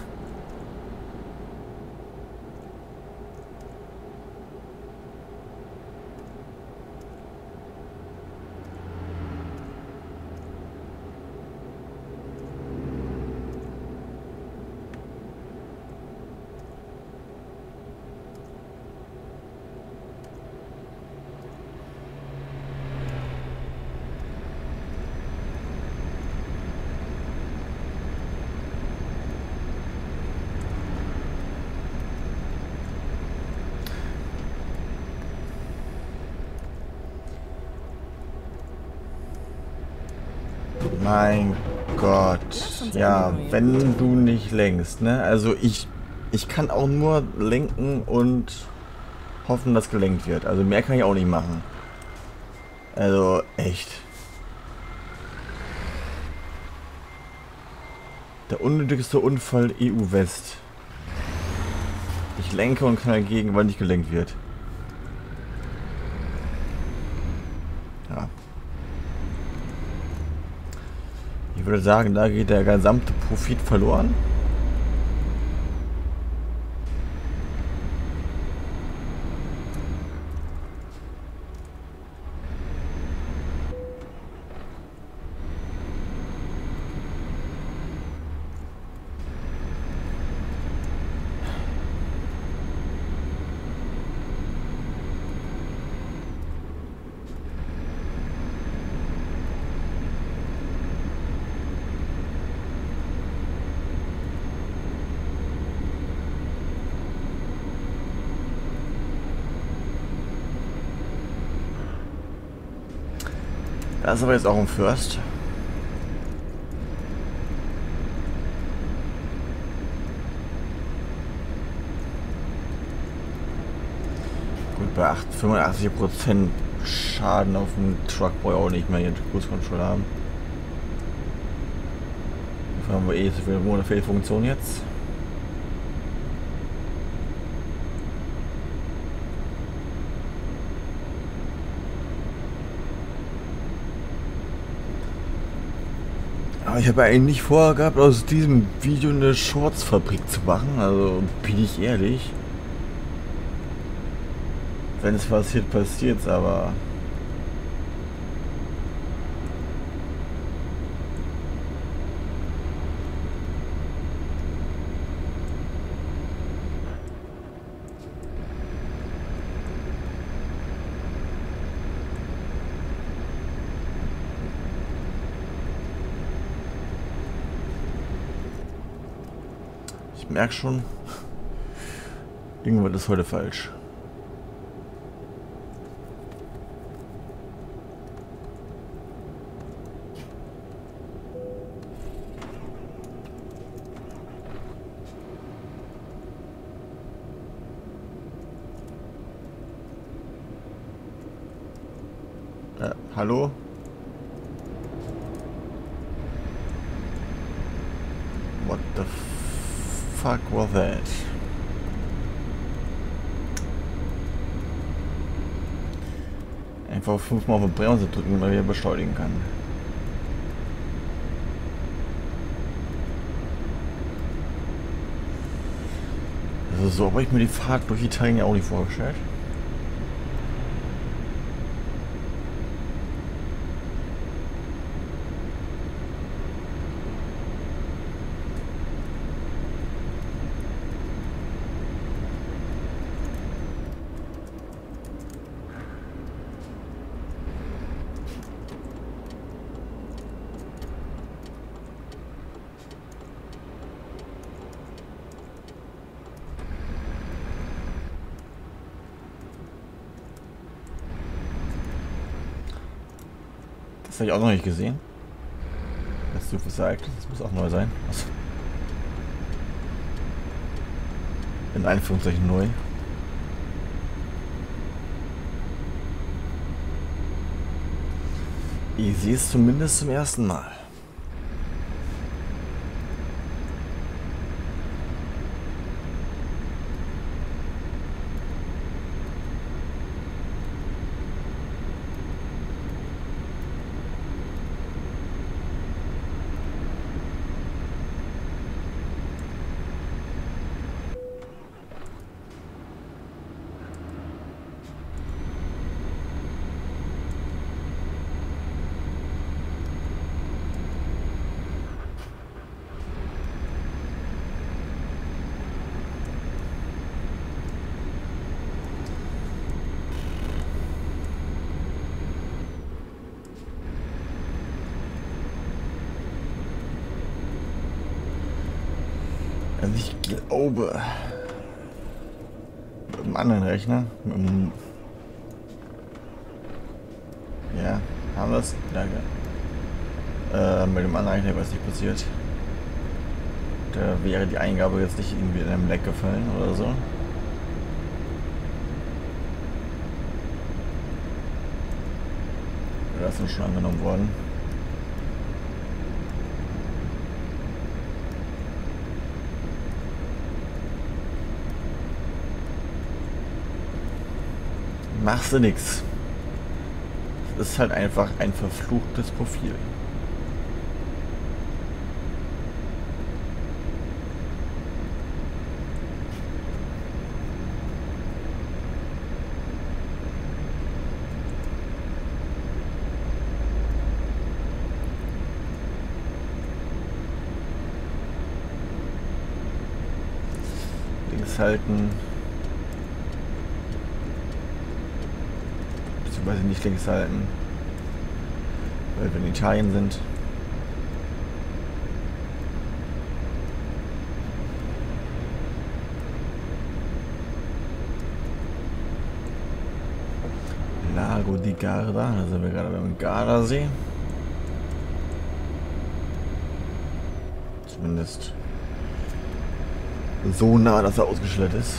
Mein Gott. Ja, wenn du nicht lenkst, ne? Also ich kann auch nur lenken und hoffen, dass gelenkt wird. Also mehr kann ich auch nicht machen. Also echt. Der unnötigste Unfall EU-West. Ich lenke und knall gegen, weil nicht gelenkt wird. Ja. Ich würde sagen, da geht der gesamte Profit verloren. Das ist aber jetzt auch ein First. Gut, bei 85% Schaden auf dem Truck brauche ich auch nicht mehr hier Cruise Control haben. Dafür haben wir eh so viele Fehlfunktion jetzt. Aber ich habe eigentlich nicht vorgehabt, aus diesem Video eine Shorts-Fabrik zu machen, also bin ich ehrlich. Wenn es passiert, passiert's, aber... Ich merke schon, irgendwas ist heute falsch. Hallo? What the fuck was that? Einfach 5-mal auf die Bremse drücken, weil er beschleunigen kann. Also so habe ich mir die Fahrt durch Italien ja auch nicht vorgestellt. Das habe ich auch noch nicht gesehen. Das du gesagt, das muss auch neu sein. Also, in Anführungszeichen neu. Ich sehe es zumindest zum ersten Mal. Also ich glaube, mit einem anderen Rechner, ja, haben wir es? Danke. Mit dem anderen Rechner was nicht passiert. Da wäre die Eingabe jetzt nicht irgendwie in einem Leck gefallen oder so. Das ist schon angenommen worden. Machst du nix. Es ist halt einfach ein verfluchtes Profil. Links halten. Beziehungsweise nicht links halten. Weil wir in Italien sind. Lago di Garda, da sind wir gerade beim Gardasee. Zumindest so nah, dass er ausgeschildert ist.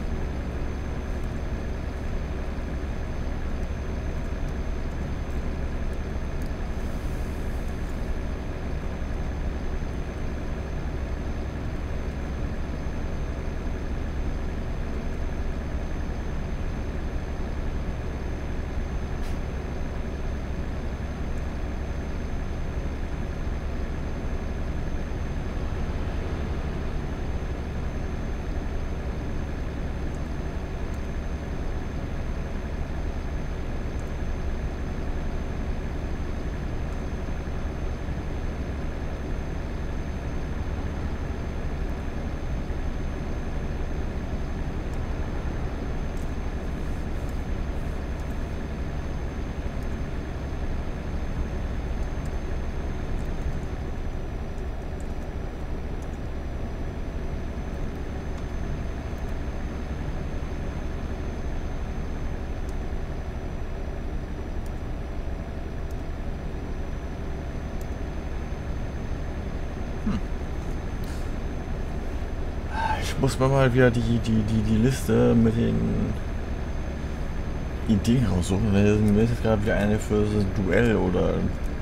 Ich muss mir mal wieder die Liste mit den Ideen raussuchen. Mir ist jetzt gerade wieder eine für das Duell oder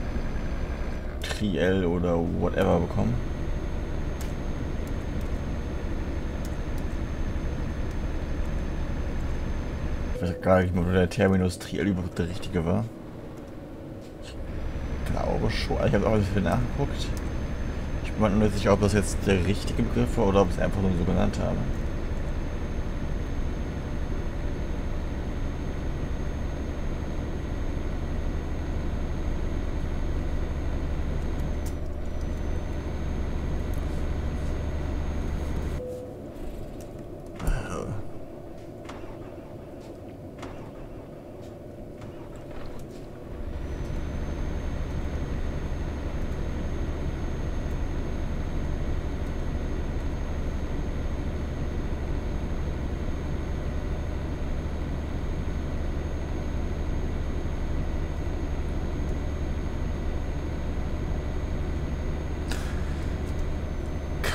Triell oder whatever bekommen. Ich weiß gar nicht mehr, ob der Terminus Triell überhaupt der richtige war. Ich glaube schon. Ich habe auch alles wieder nachgeguckt. Ich bin mir nur nicht sicher, ob das jetzt der richtige Begriff war oder ob ich es einfach nur so genannt habe.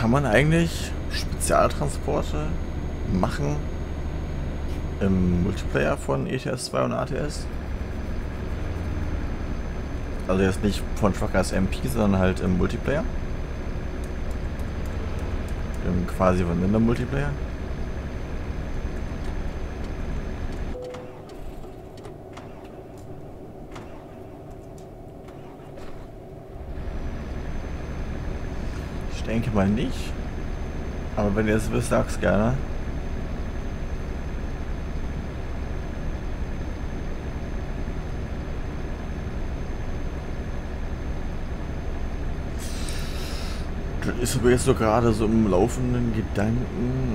kann man eigentlich Spezialtransporte machen im Multiplayer von ETS 2 und ATS? Also jetzt nicht von Truckers MP, sondern halt im Multiplayer. Im quasi Vanilla Multiplayer. Ich denke mal nicht. Aber wenn ihr es wisst, sag's gerne. Das ist aber jetzt so gerade so im laufenden Gedanken.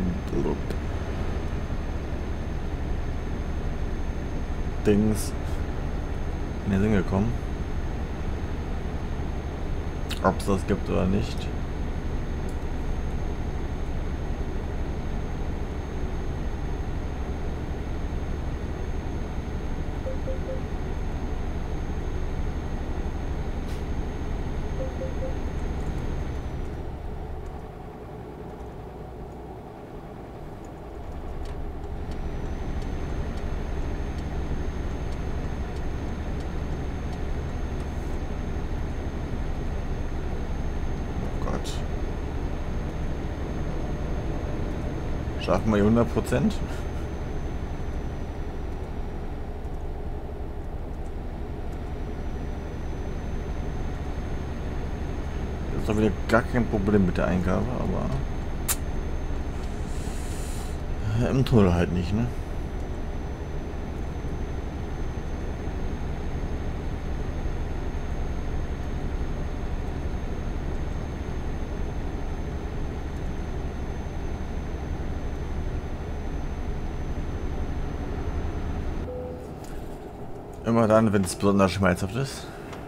Dings in den Sinn gekommen. Ob es das gibt oder nicht. Schaffen wir 100%? Das ist doch wieder gar kein Problem mit der Eingabe, aber im Tunnel halt nicht, ne? Immer dann, wenn es besonders schmerzhaft ist.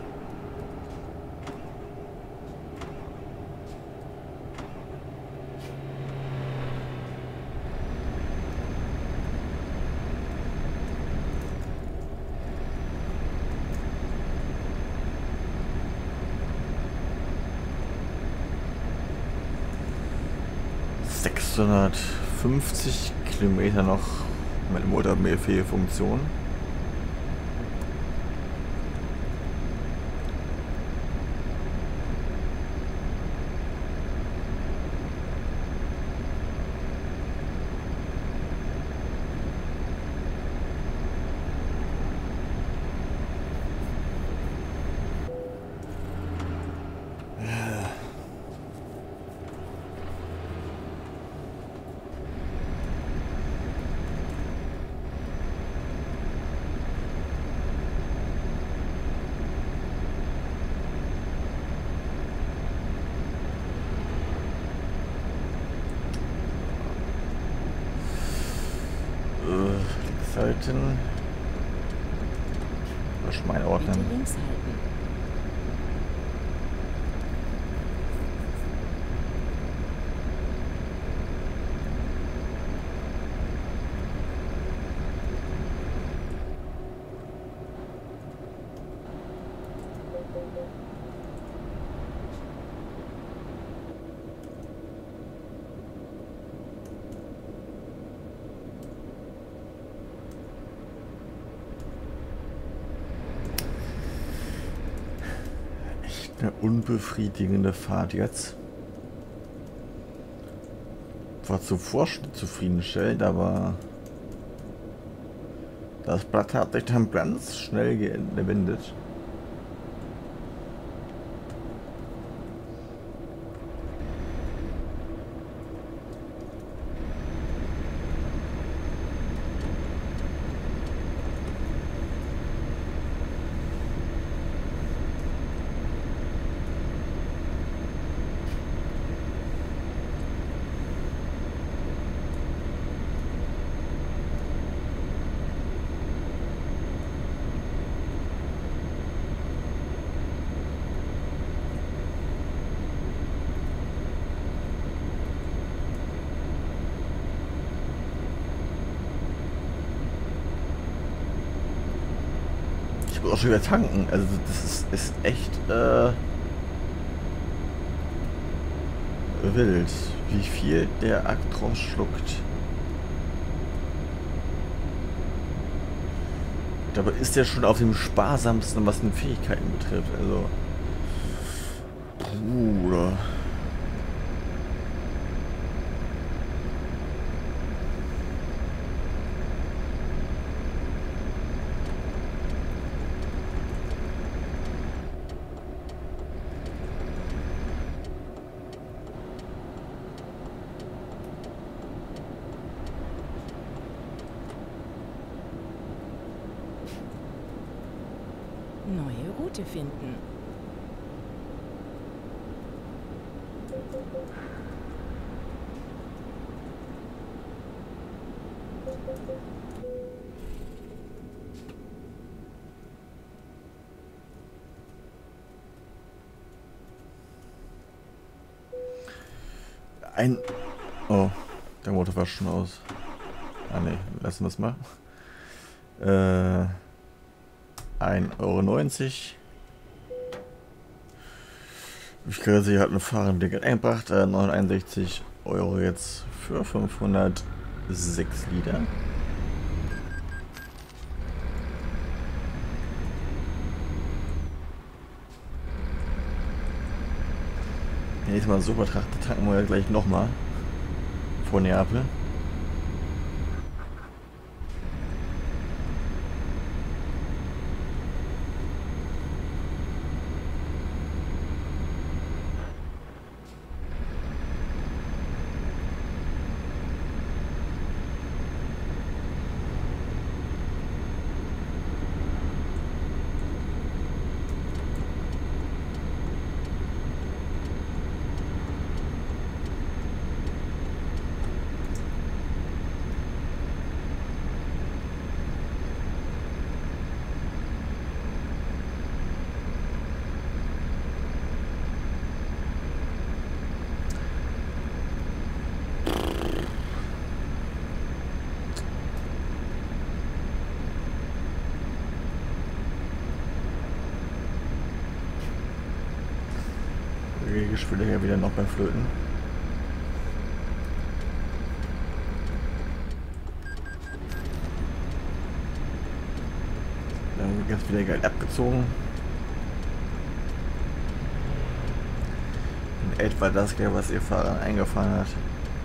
...650 Kilometer noch mit Motormehrfehlfunktion. Halten. Das ist mein Ordner. Bitte links halten. Eine unbefriedigende Fahrt jetzt. War zuvor schon zufriedenstellend, aber das Blatt hat sich dann ganz schnell gewendet. Ich muss auch schon wieder tanken. Also das ist echt wild, wie viel der Actros schluckt. Dabei ist er schon auf dem sparsamsten, was den Fähigkeiten betrifft. Also. Bruder. Neue Route finden. Oh, der Motor war schon aus. Ah ne, lassen wir es mal. 1,90 €. Ich glaube, sie hat eine Fahrerticket eingebracht. 69 € jetzt für 506 Liter. Wenn ich es mal so betrachte, tanken wir ja gleich nochmal vor Neapel. Geschwindigkeit wieder noch beim Flöten. Dann wird jetzt wieder geil abgezogen. In etwa das, was ihr Fahrer eingefahren hat.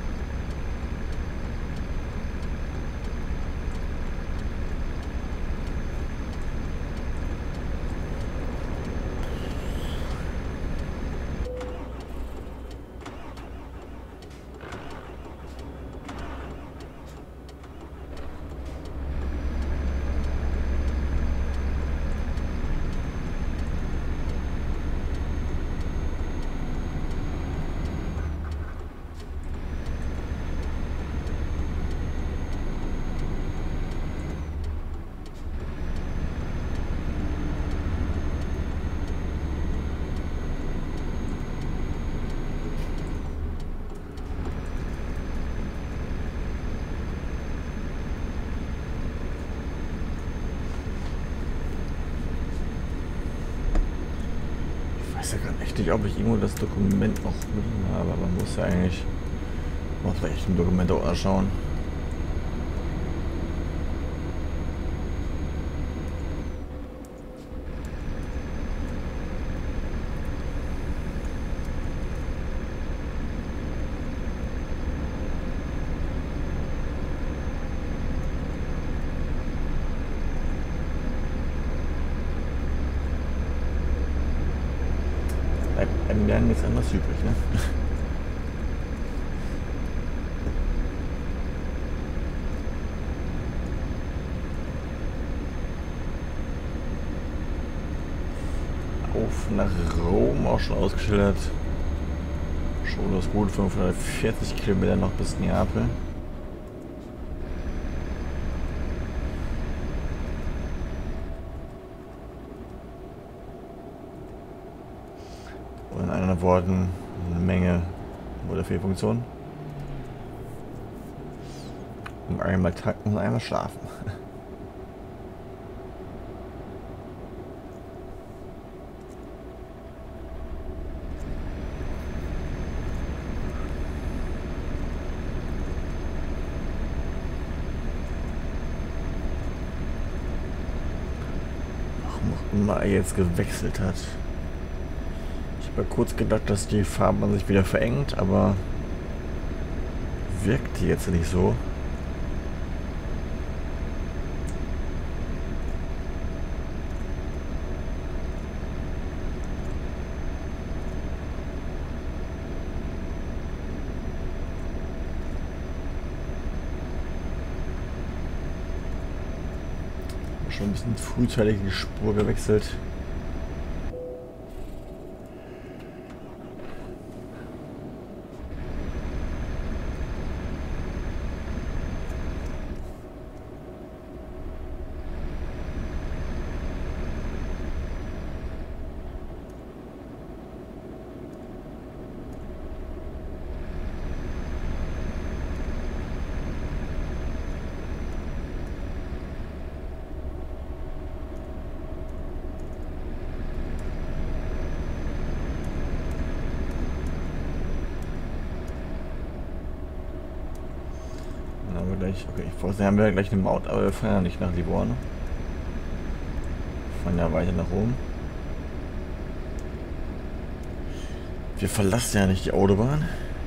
Ich weiß ja gar nicht, ob ich irgendwo das Dokument noch liegen habe, aber man muss ja eigentlich vielleicht ein Dokument auch anschauen. Bleibt mir nichts anderes übrig, ne? Auf nach Rom, auch schon ausgeschildert. Schon das gut, 540 Kilometer noch bis Neapel. Und in anderen Worten eine Menge oder Fehlfunktionen. Und einmal tanken und einmal schlafen. immer er jetzt gewechselt hat. Ich habe kurz gedacht, dass die Fahrbahn sich wieder verengt, aber wirkt die jetzt nicht so. Schon ein bisschen frühzeitig die Spur gewechselt. Okay, ich vorher haben wir gleich eine Maut, aber wir fahren ja nicht nach Livorno. Wir fahren ja weiter nach Rom. Wir verlassen ja nicht die Autobahn.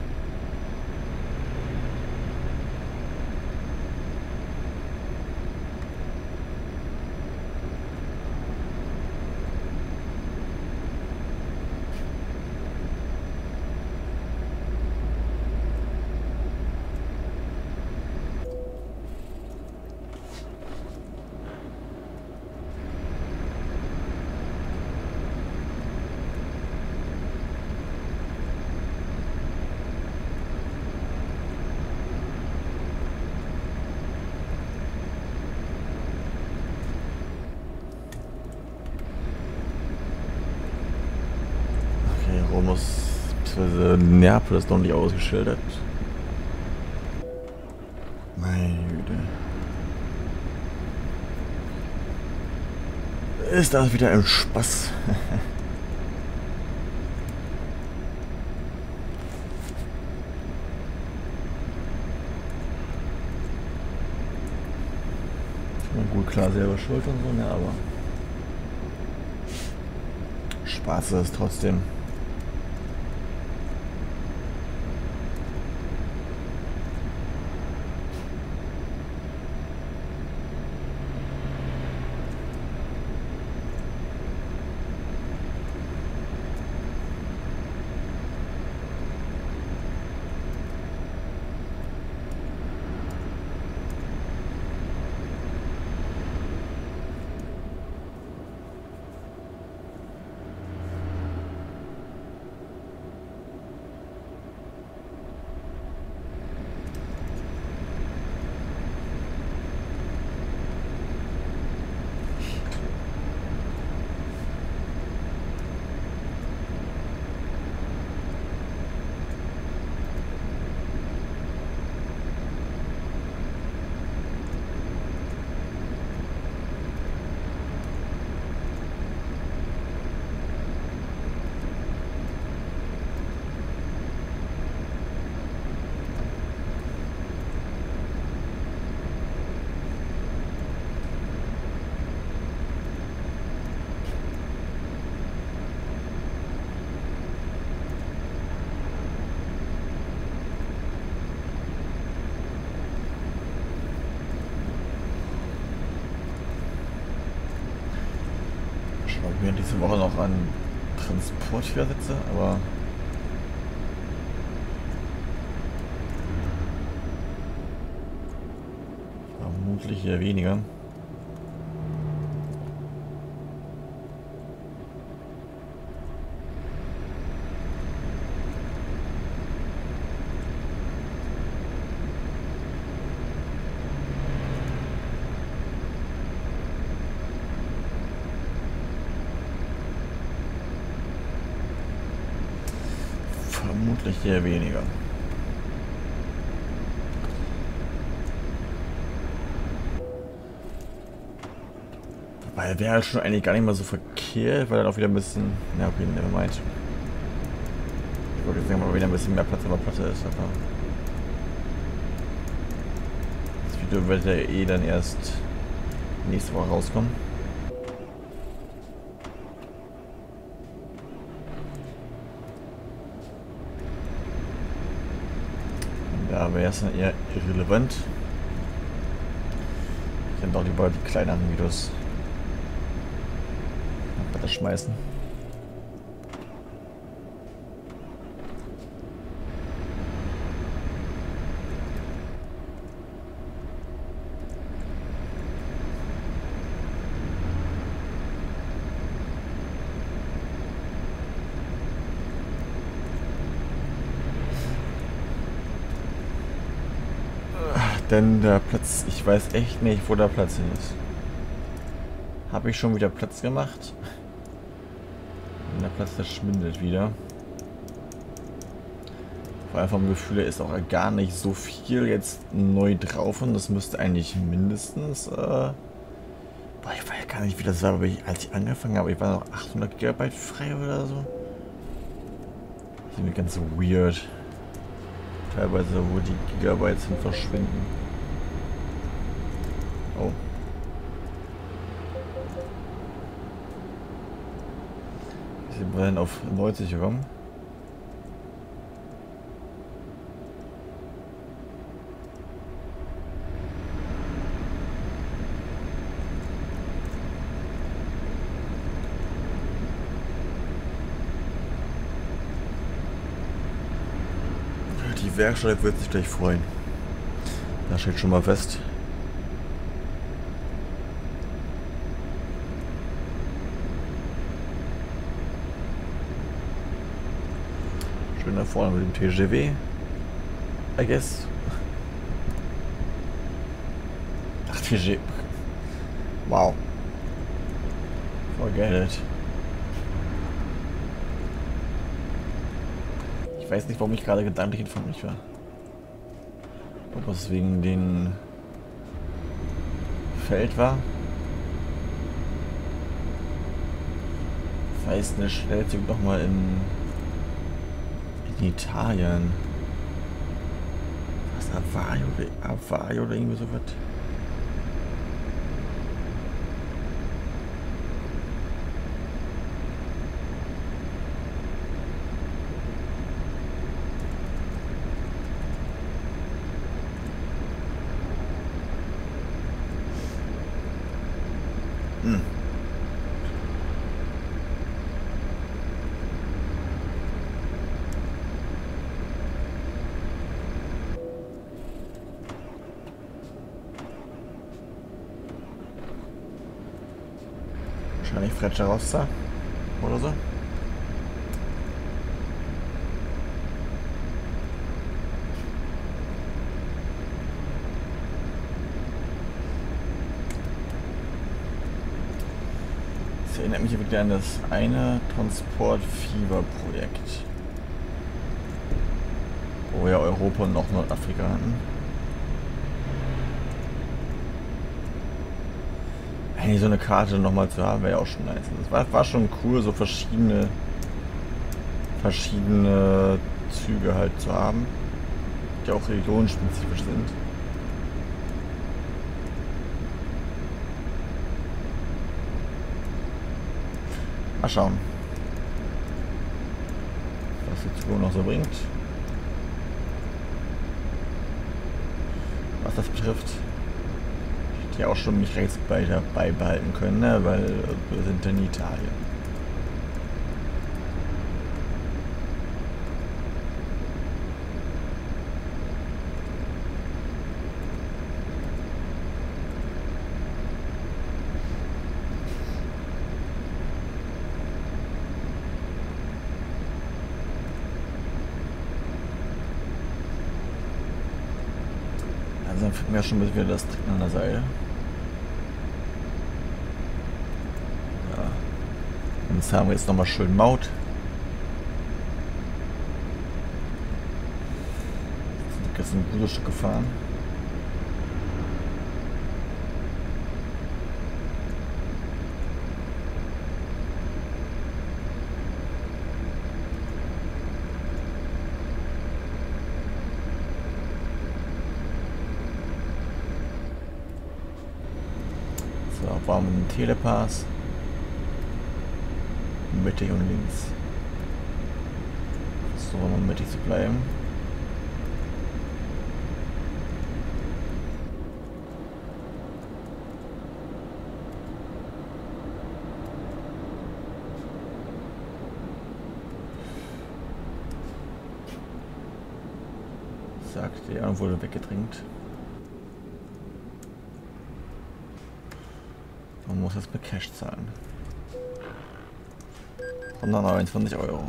Romus bzw. Neapel ist noch nicht ausgeschildert. Meine Güte. Ist das wieder ein Spaß? Gut, klar, selber schuld und so, ne, aber Spaß ist es trotzdem. Ich mir diese Woche noch an Transport versetze, aber vermutlich eher weniger. Vermutlich eher weniger. Weil wäre halt schon eigentlich gar nicht mal so verkehrt, weil dann auch wieder ein bisschen. Ja, okay, nevermind. Ich wollte jetzt sagen, mal wieder ein bisschen mehr Platz auf der Platte ist, aber. Das Video wird ja eh dann erst nächste Woche rauskommen. Ja, wäre es dann eher irrelevant. Ich kann doch lieber die kleineren Videos weiter schmeißen. Denn der Platz, ich weiß echt nicht, wo der Platz hin ist. Habe ich schon wieder Platz gemacht? Und der Platz verschwindet wieder. Vor allem vom Gefühl her ist auch gar nicht so viel jetzt neu drauf und das müsste eigentlich mindestens... boah, ich weiß ja gar nicht, wie das war, als ich angefangen habe. Ich war noch 800 GB frei oder so. Das ist irgendwie ganz weird. Teilweise, wo die Gigabytes hin verschwinden. Oh. Sind wir denn auf 90 gekommen? Die Werkstatt wird sich gleich freuen. Das steht schon mal fest. Schön da vorne mit dem TGW. I guess. Ach, TG. Wow. Forget it. Ich weiß nicht, warum ich gerade gedanklich von mich war. Ob es wegen dem Feld war. Weiß nicht, Schnellzug nochmal in Italien. Was, Avario oder irgendwie so was? Wahrscheinlich Frecciarossa oder so. Das erinnert mich wieder an das eine Transport-Fieber-Projekt, wo wir Europa und noch Nordafrika hatten. Hey, so eine Karte nochmal zu haben, wäre ja auch schon nice. Das war schon cool, so verschiedene Züge halt zu haben, die auch regionenspezifisch sind. Mal schauen, was die Zukunft noch so bringt. Was das betrifft, ich hätte ja auch schon mich rechts beibehalten können, ne? Weil wir sind in Italien. Also dann finden wir schon wieder das Trick an der Seite. Ja. Und jetzt haben wir jetzt nochmal schön Maut. Jetzt sind ein gutes Stück gefahren. Waren wir im Telepass. Mittig und links. So, um mittig zu bleiben. Sagt er und wurde weggedrängt. Man muss jetzt mit Cash zahlen. 129 Euro.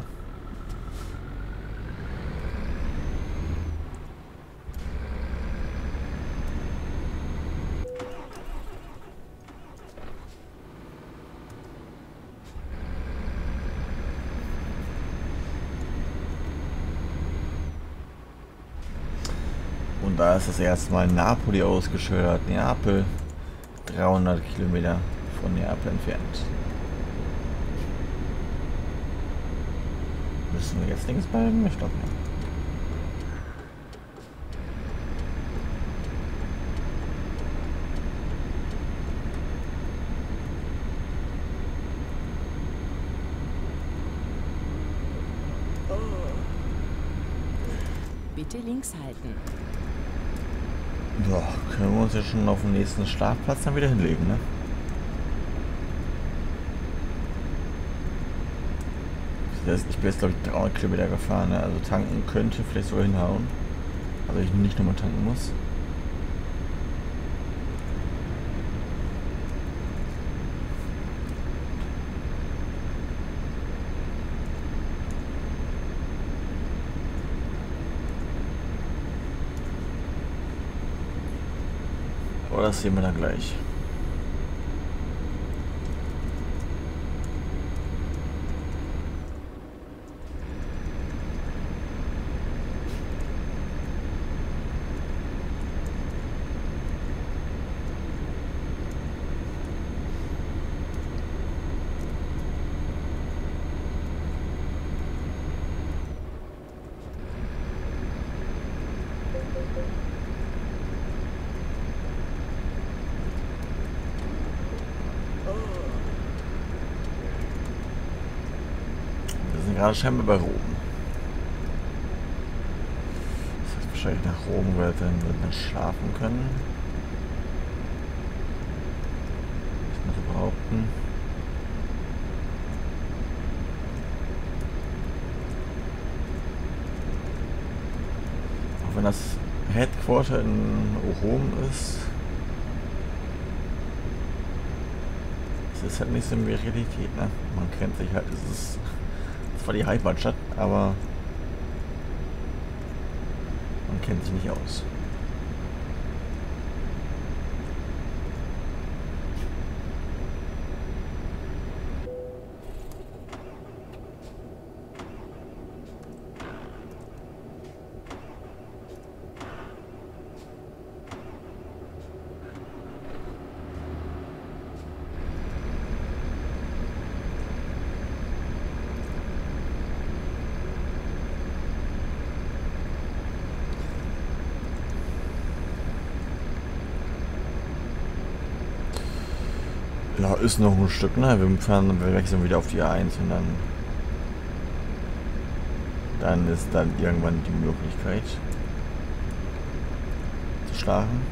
Und da ist das erste Mal Napoli ausgeschildert. Neapel, 300 Kilometer von Neapel entfernt. Müssen wir jetzt links bleiben? Ich glaube nicht. Bitte links halten. Ja, können wir uns ja schon auf dem nächsten Schlafplatz dann wieder hinlegen, ne? Ich bin jetzt glaube ich 300 Kilometer gefahren, ne? Also tanken könnte vielleicht sogar hinhauen. Also ich nicht nochmal tanken muss. Aber das sehen wir dann gleich. Wir sind gerade scheinbar bei Rom. Das heißt wahrscheinlich nach Rom wird dann schlafen können. Ich muss behaupten. Auch wenn das Headquarter in Rom ist, es ist halt nicht so eine Realität, ne? Man kennt sich halt, es ist zwar die Heimatstadt, aber man kennt sich nicht aus. Ja, ist noch ein Stück, ne? Wir wechseln wieder auf die A1 und dann ist dann irgendwann die Möglichkeit zu schlafen.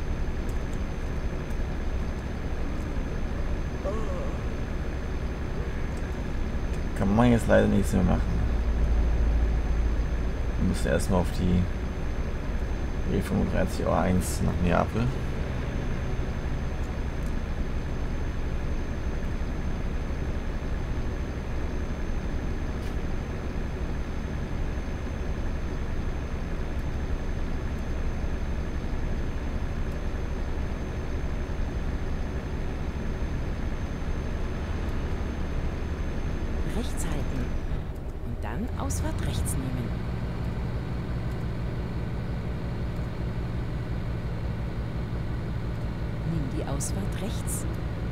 Kann man jetzt leider nichts mehr machen. Wir müssen erstmal auf die E35 A1 nach Neapel. Rechts halten und dann Ausfahrt rechts nehmen. Nimm die Ausfahrt rechts.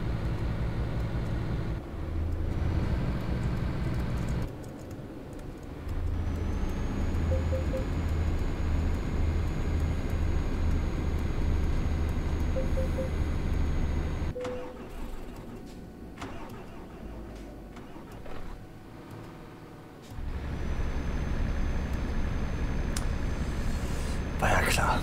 War ja klar.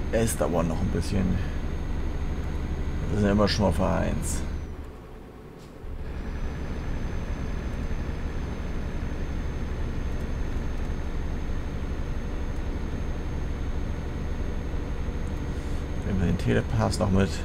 Es dauert noch ein bisschen. Das ist ja immer schon auf A1. Nehmen wir den Telepass noch mit.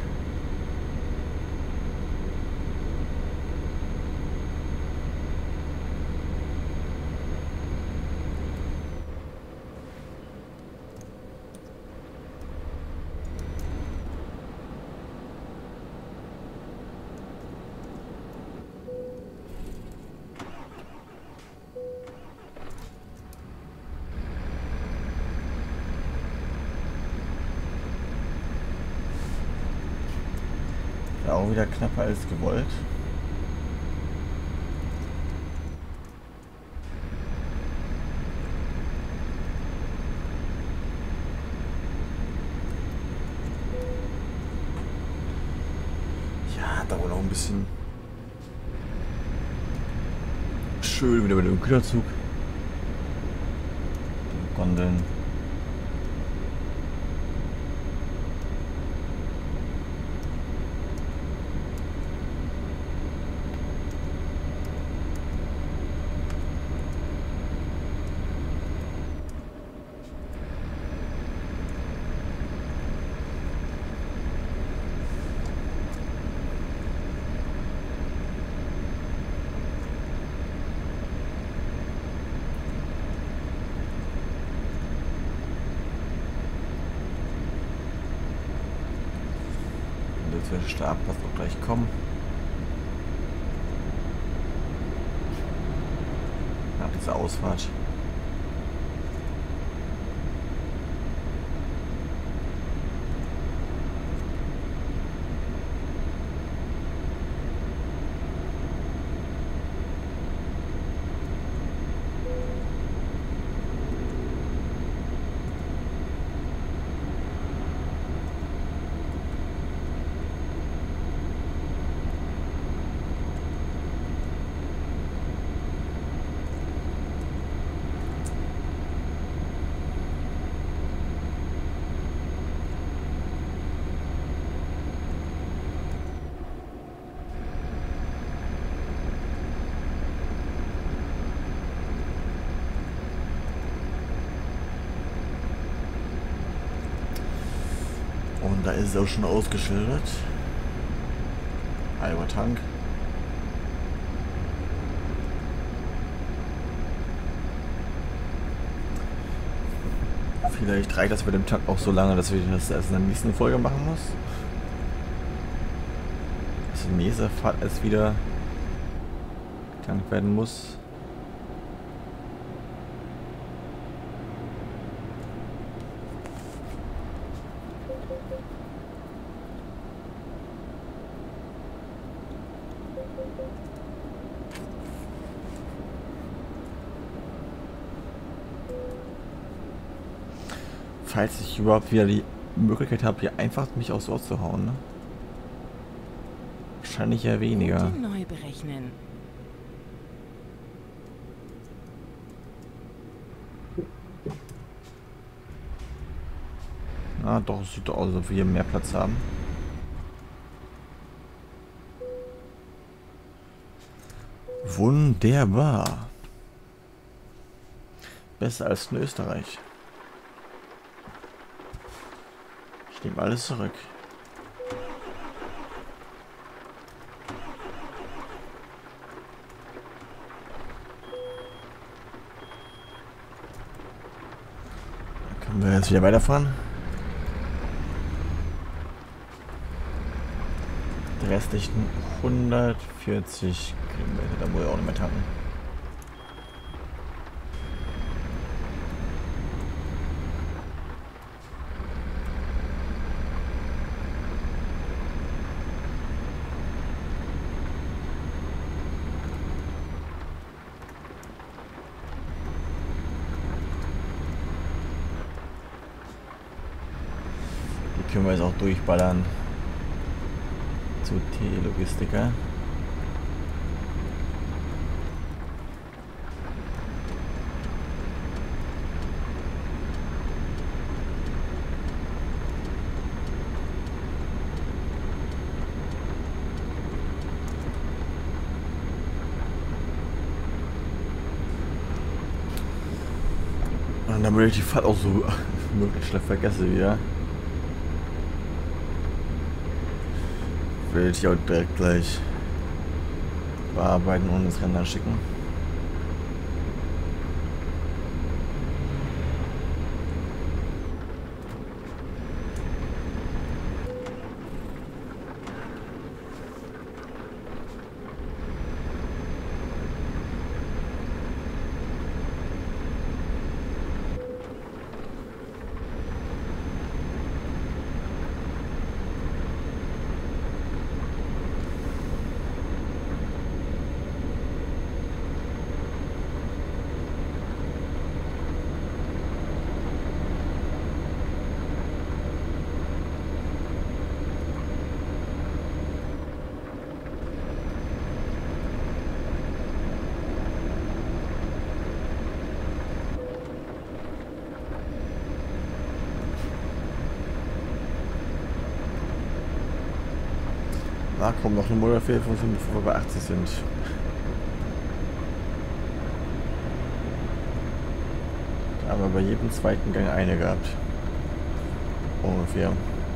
Auch wieder knapper als gewollt. Ja, da wohl noch ein bisschen schön wieder mit dem Güterzug. Die Gondeln. Der Startpass auch gleich kommen. Nach dieser Ausfahrt. Und da ist es auch schon ausgeschildert. Halber Tank. Vielleicht reicht das bei dem Tank auch so lange, dass wir das erst in der nächsten Folge machen müssen. Dass die nächste Fahrt erst wieder getankt werden muss. Falls ich überhaupt wieder die Möglichkeit habe, hier einfach mich aufs Ohr zu hauen, ne? Wahrscheinlich eher weniger. Neu berechnen. Ah, doch, es sieht doch aus, als ob wir hier mehr Platz haben. Wunderbar. Besser als in Österreich. Ich nehme alles zurück. Dann können wir jetzt wieder weiterfahren. Die restlichen 140 Kilometer, da muss ich auch nicht mehr tanken. Die können wir jetzt auch durchballern. Zu T-Logistiker. Und damit ich die Fahrt auch so möglichst schnell vergesse wieder, will ich auch direkt gleich bearbeiten und das Rennen schicken. Na komm, noch eine Motorfehler von 5, bevor wir bei 80 sind. Da haben wir bei jedem zweiten Gang eine gehabt. Ungefähr.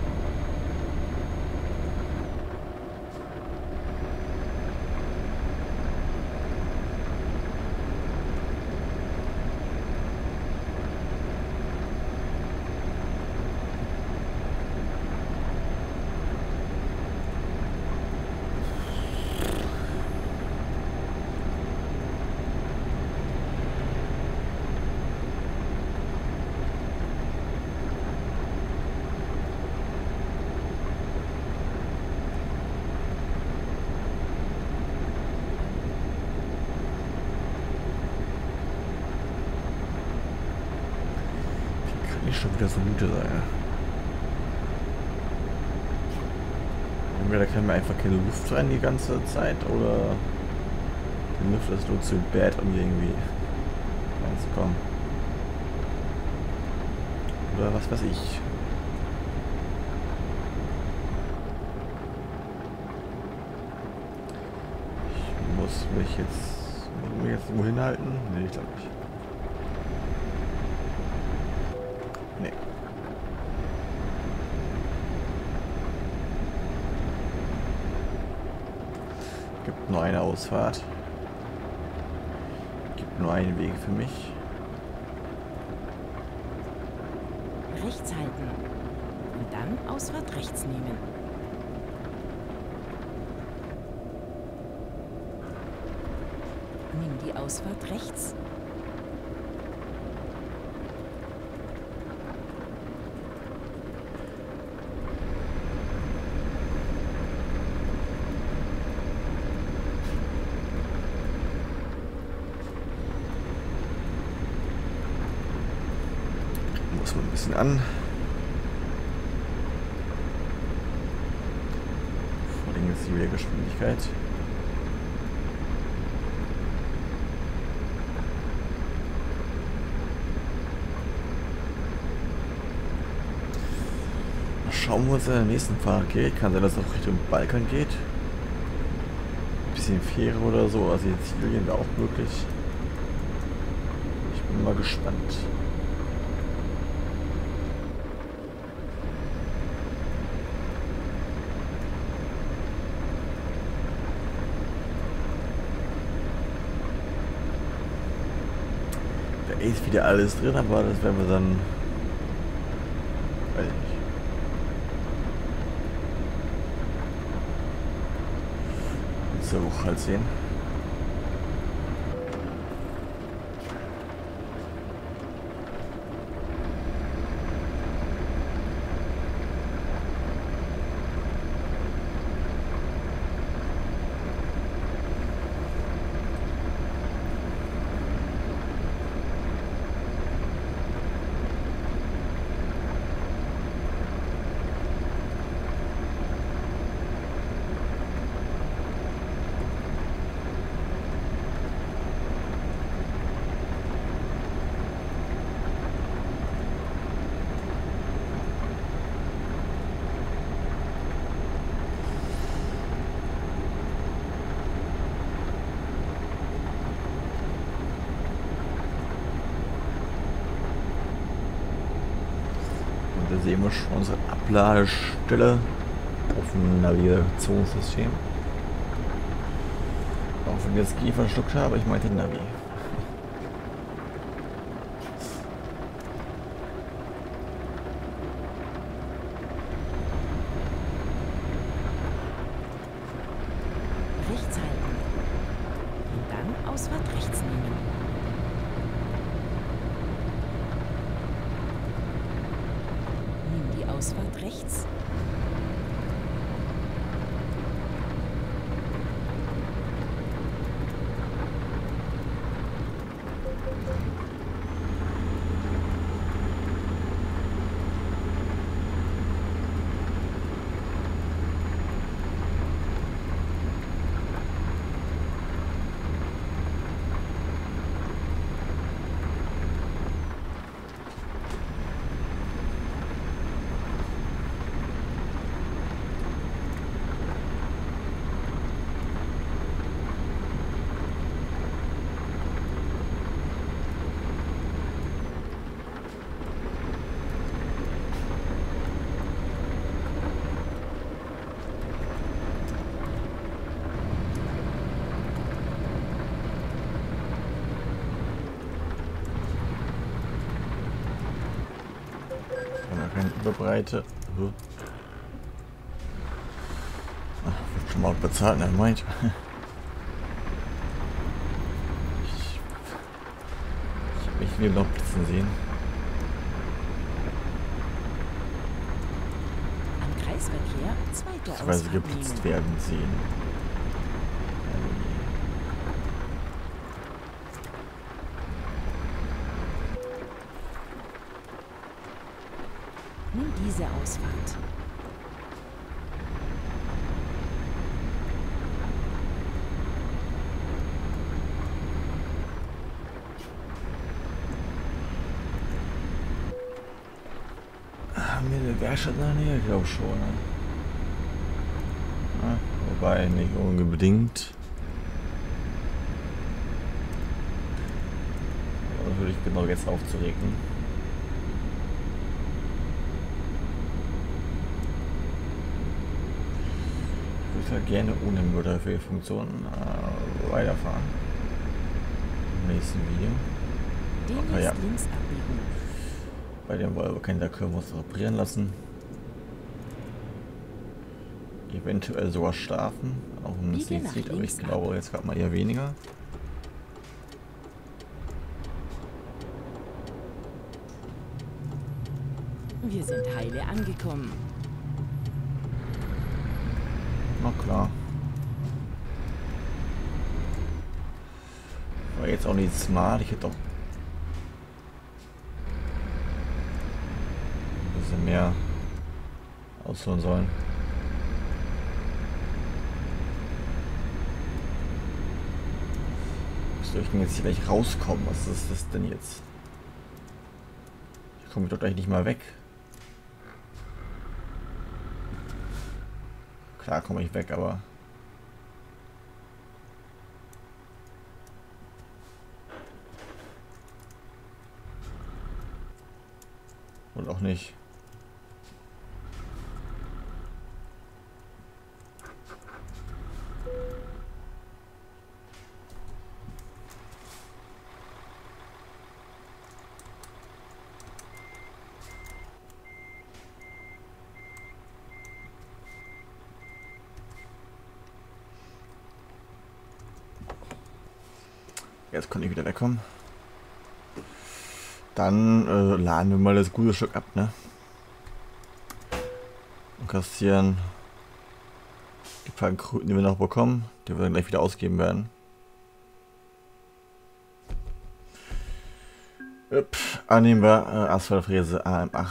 Schon wieder so müde sein. Entweder kann mir einfach keine Luft rein die ganze Zeit oder die Luft ist nur zu bad, um irgendwie reinzukommen. Oder was weiß ich. Ich muss mich jetzt irgendwo hinhalten? Nee, ich glaube nicht. Nee. Gibt nur eine Ausfahrt. Gibt nur einen Weg für mich. Rechts halten. Und dann Ausfahrt rechts nehmen. Nimm die Ausfahrt rechts. Muss man ein bisschen an. Vor allem jetzt die Geschwindigkeit. Schauen wir uns in der nächsten Fahrt geht. Kann sein, dass es auch Richtung Balkan geht. Ein bisschen Fähre oder so. Also jetzt Sizilien wäre auch möglich. Ich bin mal gespannt. Da ist wieder alles drin, aber das werden wir dann... Weiß ich nicht. Nächste Woche halt sehen. Da sehen wir schon unsere Abladestelle auf dem Navigationssystem. Auch wenn ich jetzt G verschluckt habe, ich meinte Navi. Rechts halten. Und dann Ausfahrt rechts nehmen. Nimm die Ausfahrt rechts. Keine Überbreite. Ach, wird schon mal bezahlt, ne? Meint. Ich habe mich wieder noch blitzen sehen. Am Kreisverkehr zweite Beziehungsweise Ausfahrt geblitzt nehmen. werden sehen. Nimm diese Ausfahrt. Haben wir eine Werkstatt in der Nähe? Ich glaube schon. Ne? Ja, wobei nicht unbedingt. Da würde ich genau jetzt aufzuregen. Ich würde gerne ohne Motorfunktion weiterfahren. Im nächsten Video. Demnächst Ja. links abbiegen. Bei dem Volvo können wir uns reparieren lassen. Eventuell sogar schlafen. Auch wenn es Biege nicht nach sieht, aber ich links glaube jetzt gerade mal eher weniger. Wir sind heile angekommen. Na klar. War jetzt auch nicht smart. Ich hätte doch ein bisschen mehr ausholen sollen. Wie soll ich denn jetzt hier gleich rauskommen? Was ist das denn jetzt? Hier komme ich doch gleich nicht mal weg. Klar komme ich weg, aber... Und auch nicht. Jetzt konnte ich wieder wegkommen. Dann laden wir mal das gute Stück ab, ne? Und kassieren die paar Kröten, die wir noch bekommen, die wir dann gleich wieder ausgeben werden. Annehmen wir Asphaltfräse AM8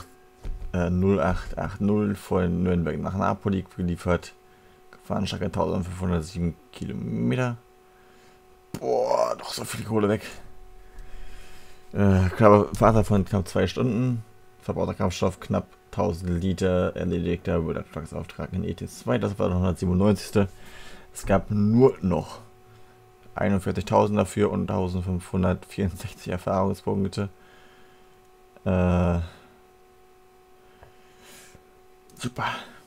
0880 von Nürnberg nach Napoli geliefert. Gefahrenstrecke 1507 Kilometer. Boah, doch so viel Kohle weg. Fahrzeit von knapp 2 Stunden. Verbrauchter Kraftstoff knapp 1000 Liter. Erledigter Auftrag in ET2. Das war der 197. Es gab nur noch 41.000 dafür und 1564 Erfahrungspunkte. Super.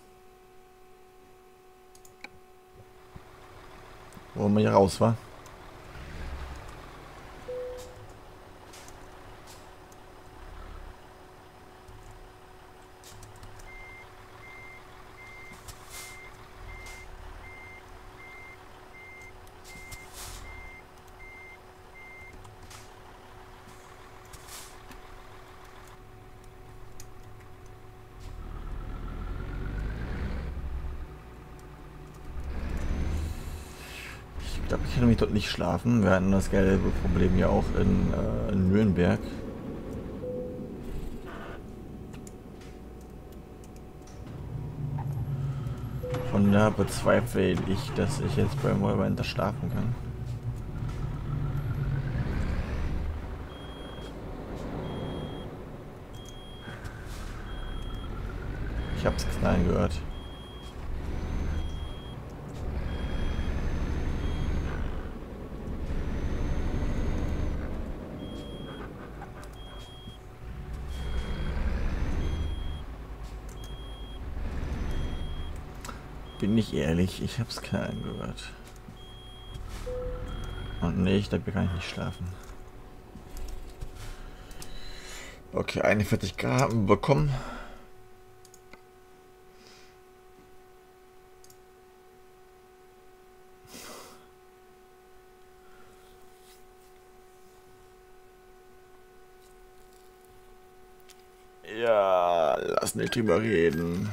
Wollen wir hier raus, wa? Ich glaube, ich kann mich dort nicht schlafen. Wir hatten das gelbe Problem ja auch in Nürnberg. Von da bezweifle ich, dass ich jetzt beim Wallwinder schlafen kann. Ich hab's knallen gehört. Bin ich ehrlich, ich hab's knallen gehört. Und nee, ich glaube, hier kann ich nicht schlafen. Okay, 41 Grad haben wir bekommen. Ja, lass nicht drüber reden.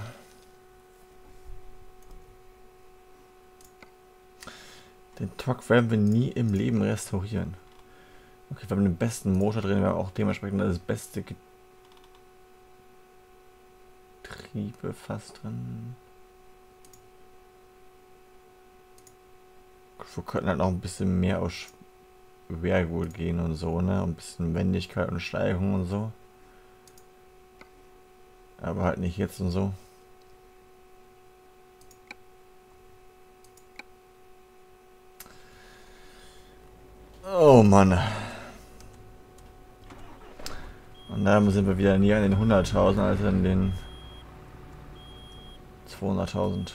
Den Truck werden wir nie im Leben restaurieren. Okay, wir haben den besten Motor drin, wir haben auch dementsprechend das beste Getriebe fast drin. Wir könnten halt noch ein bisschen mehr aus Schwergut gehen und so, ne? Ein bisschen Wendigkeit und Steigung und so. Aber halt nicht jetzt und so. Oh Mann. Und da sind wir wieder näher an den 100.000 als an den 200.000.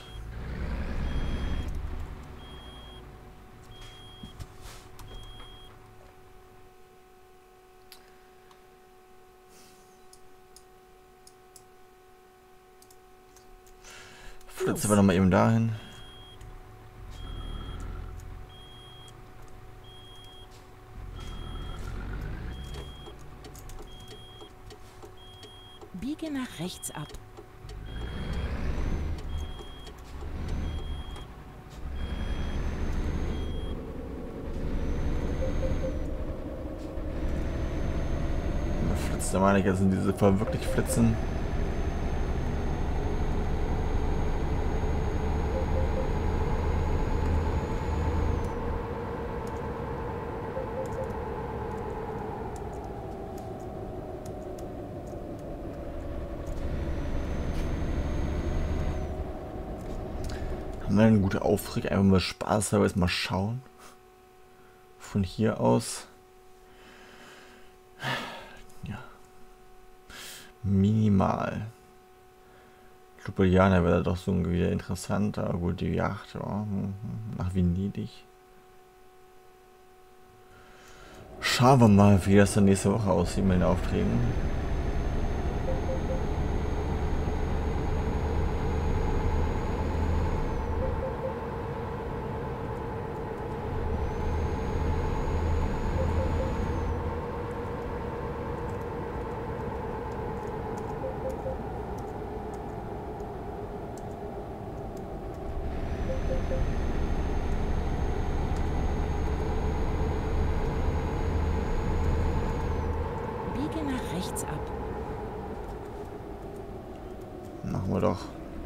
Flitzen wir nochmal eben dahin. Biege nach rechts ab. Da meine ich, jetzt sind diese Fall wirklich Flitzen. Haben wir eine gute Aufträge? Einfach mal Spaß, aber jetzt mal schauen. Von hier aus. Ja. Minimal. Ljubljana wäre doch so wieder interessant, aber gut, die Yacht, ja. Nach Venedig. Schauen wir mal, wie das dann nächste Woche aussieht mit den Aufträgen. Biege nach rechts ab. Machen wir doch.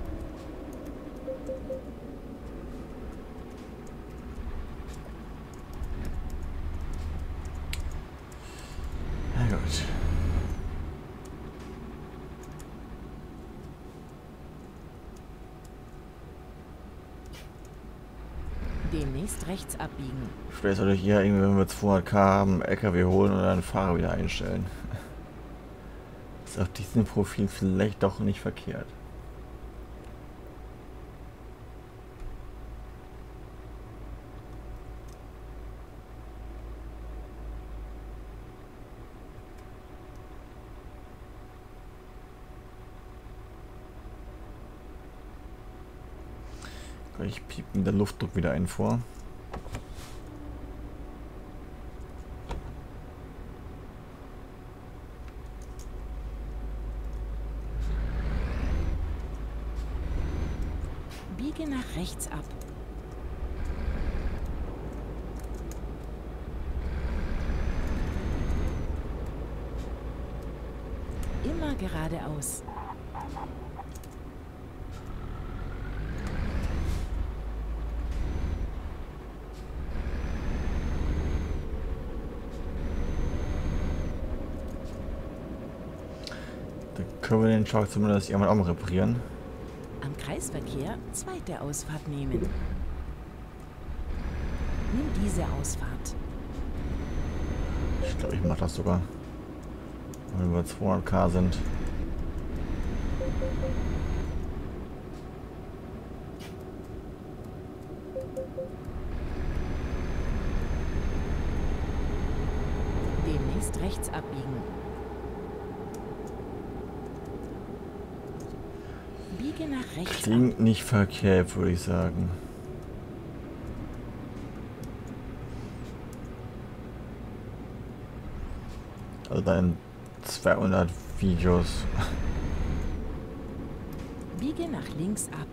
Na gut. Demnächst rechts abbiegen. Vielleicht sollte ich hier irgendwie, wenn wir 200k haben, LKW holen oder einen Fahrer wieder einstellen. Ist auf diesem Profil vielleicht doch nicht verkehrt. Gleich piept mir der Luftdruck wieder ein vor. Biege nach rechts ab. Immer geradeaus. Da können wir den Shark zumindest irgendwann auch mal reparieren. Am Kreisverkehr zweite Ausfahrt nehmen. Nimm diese Ausfahrt. Ich glaube, ich mache das sogar. Wenn wir 200k sind. Demnächst rechts abbiegen. Biege nach rechts ab. Klingt nicht verkehrt, würde ich sagen. Also dann 200 Videos. Biege nach links ab.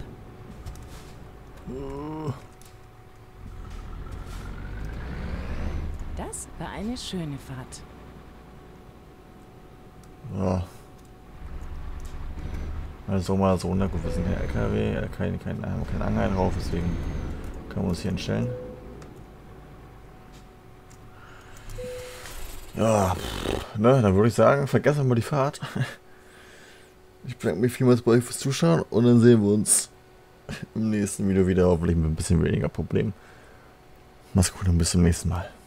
Das war eine schöne Fahrt. Ja. Also mal so, na gut, wir sind kein LKW, kein Anhänger drauf, deswegen können wir uns hier hinstellen. Ja, ne, dann würde ich sagen, vergessen wir die Fahrt. Ich bedanke mich vielmals bei euch fürs Zuschauen und dann sehen wir uns im nächsten Video wieder, hoffentlich mit ein bisschen weniger Problemen. Mach's gut und bis zum nächsten Mal.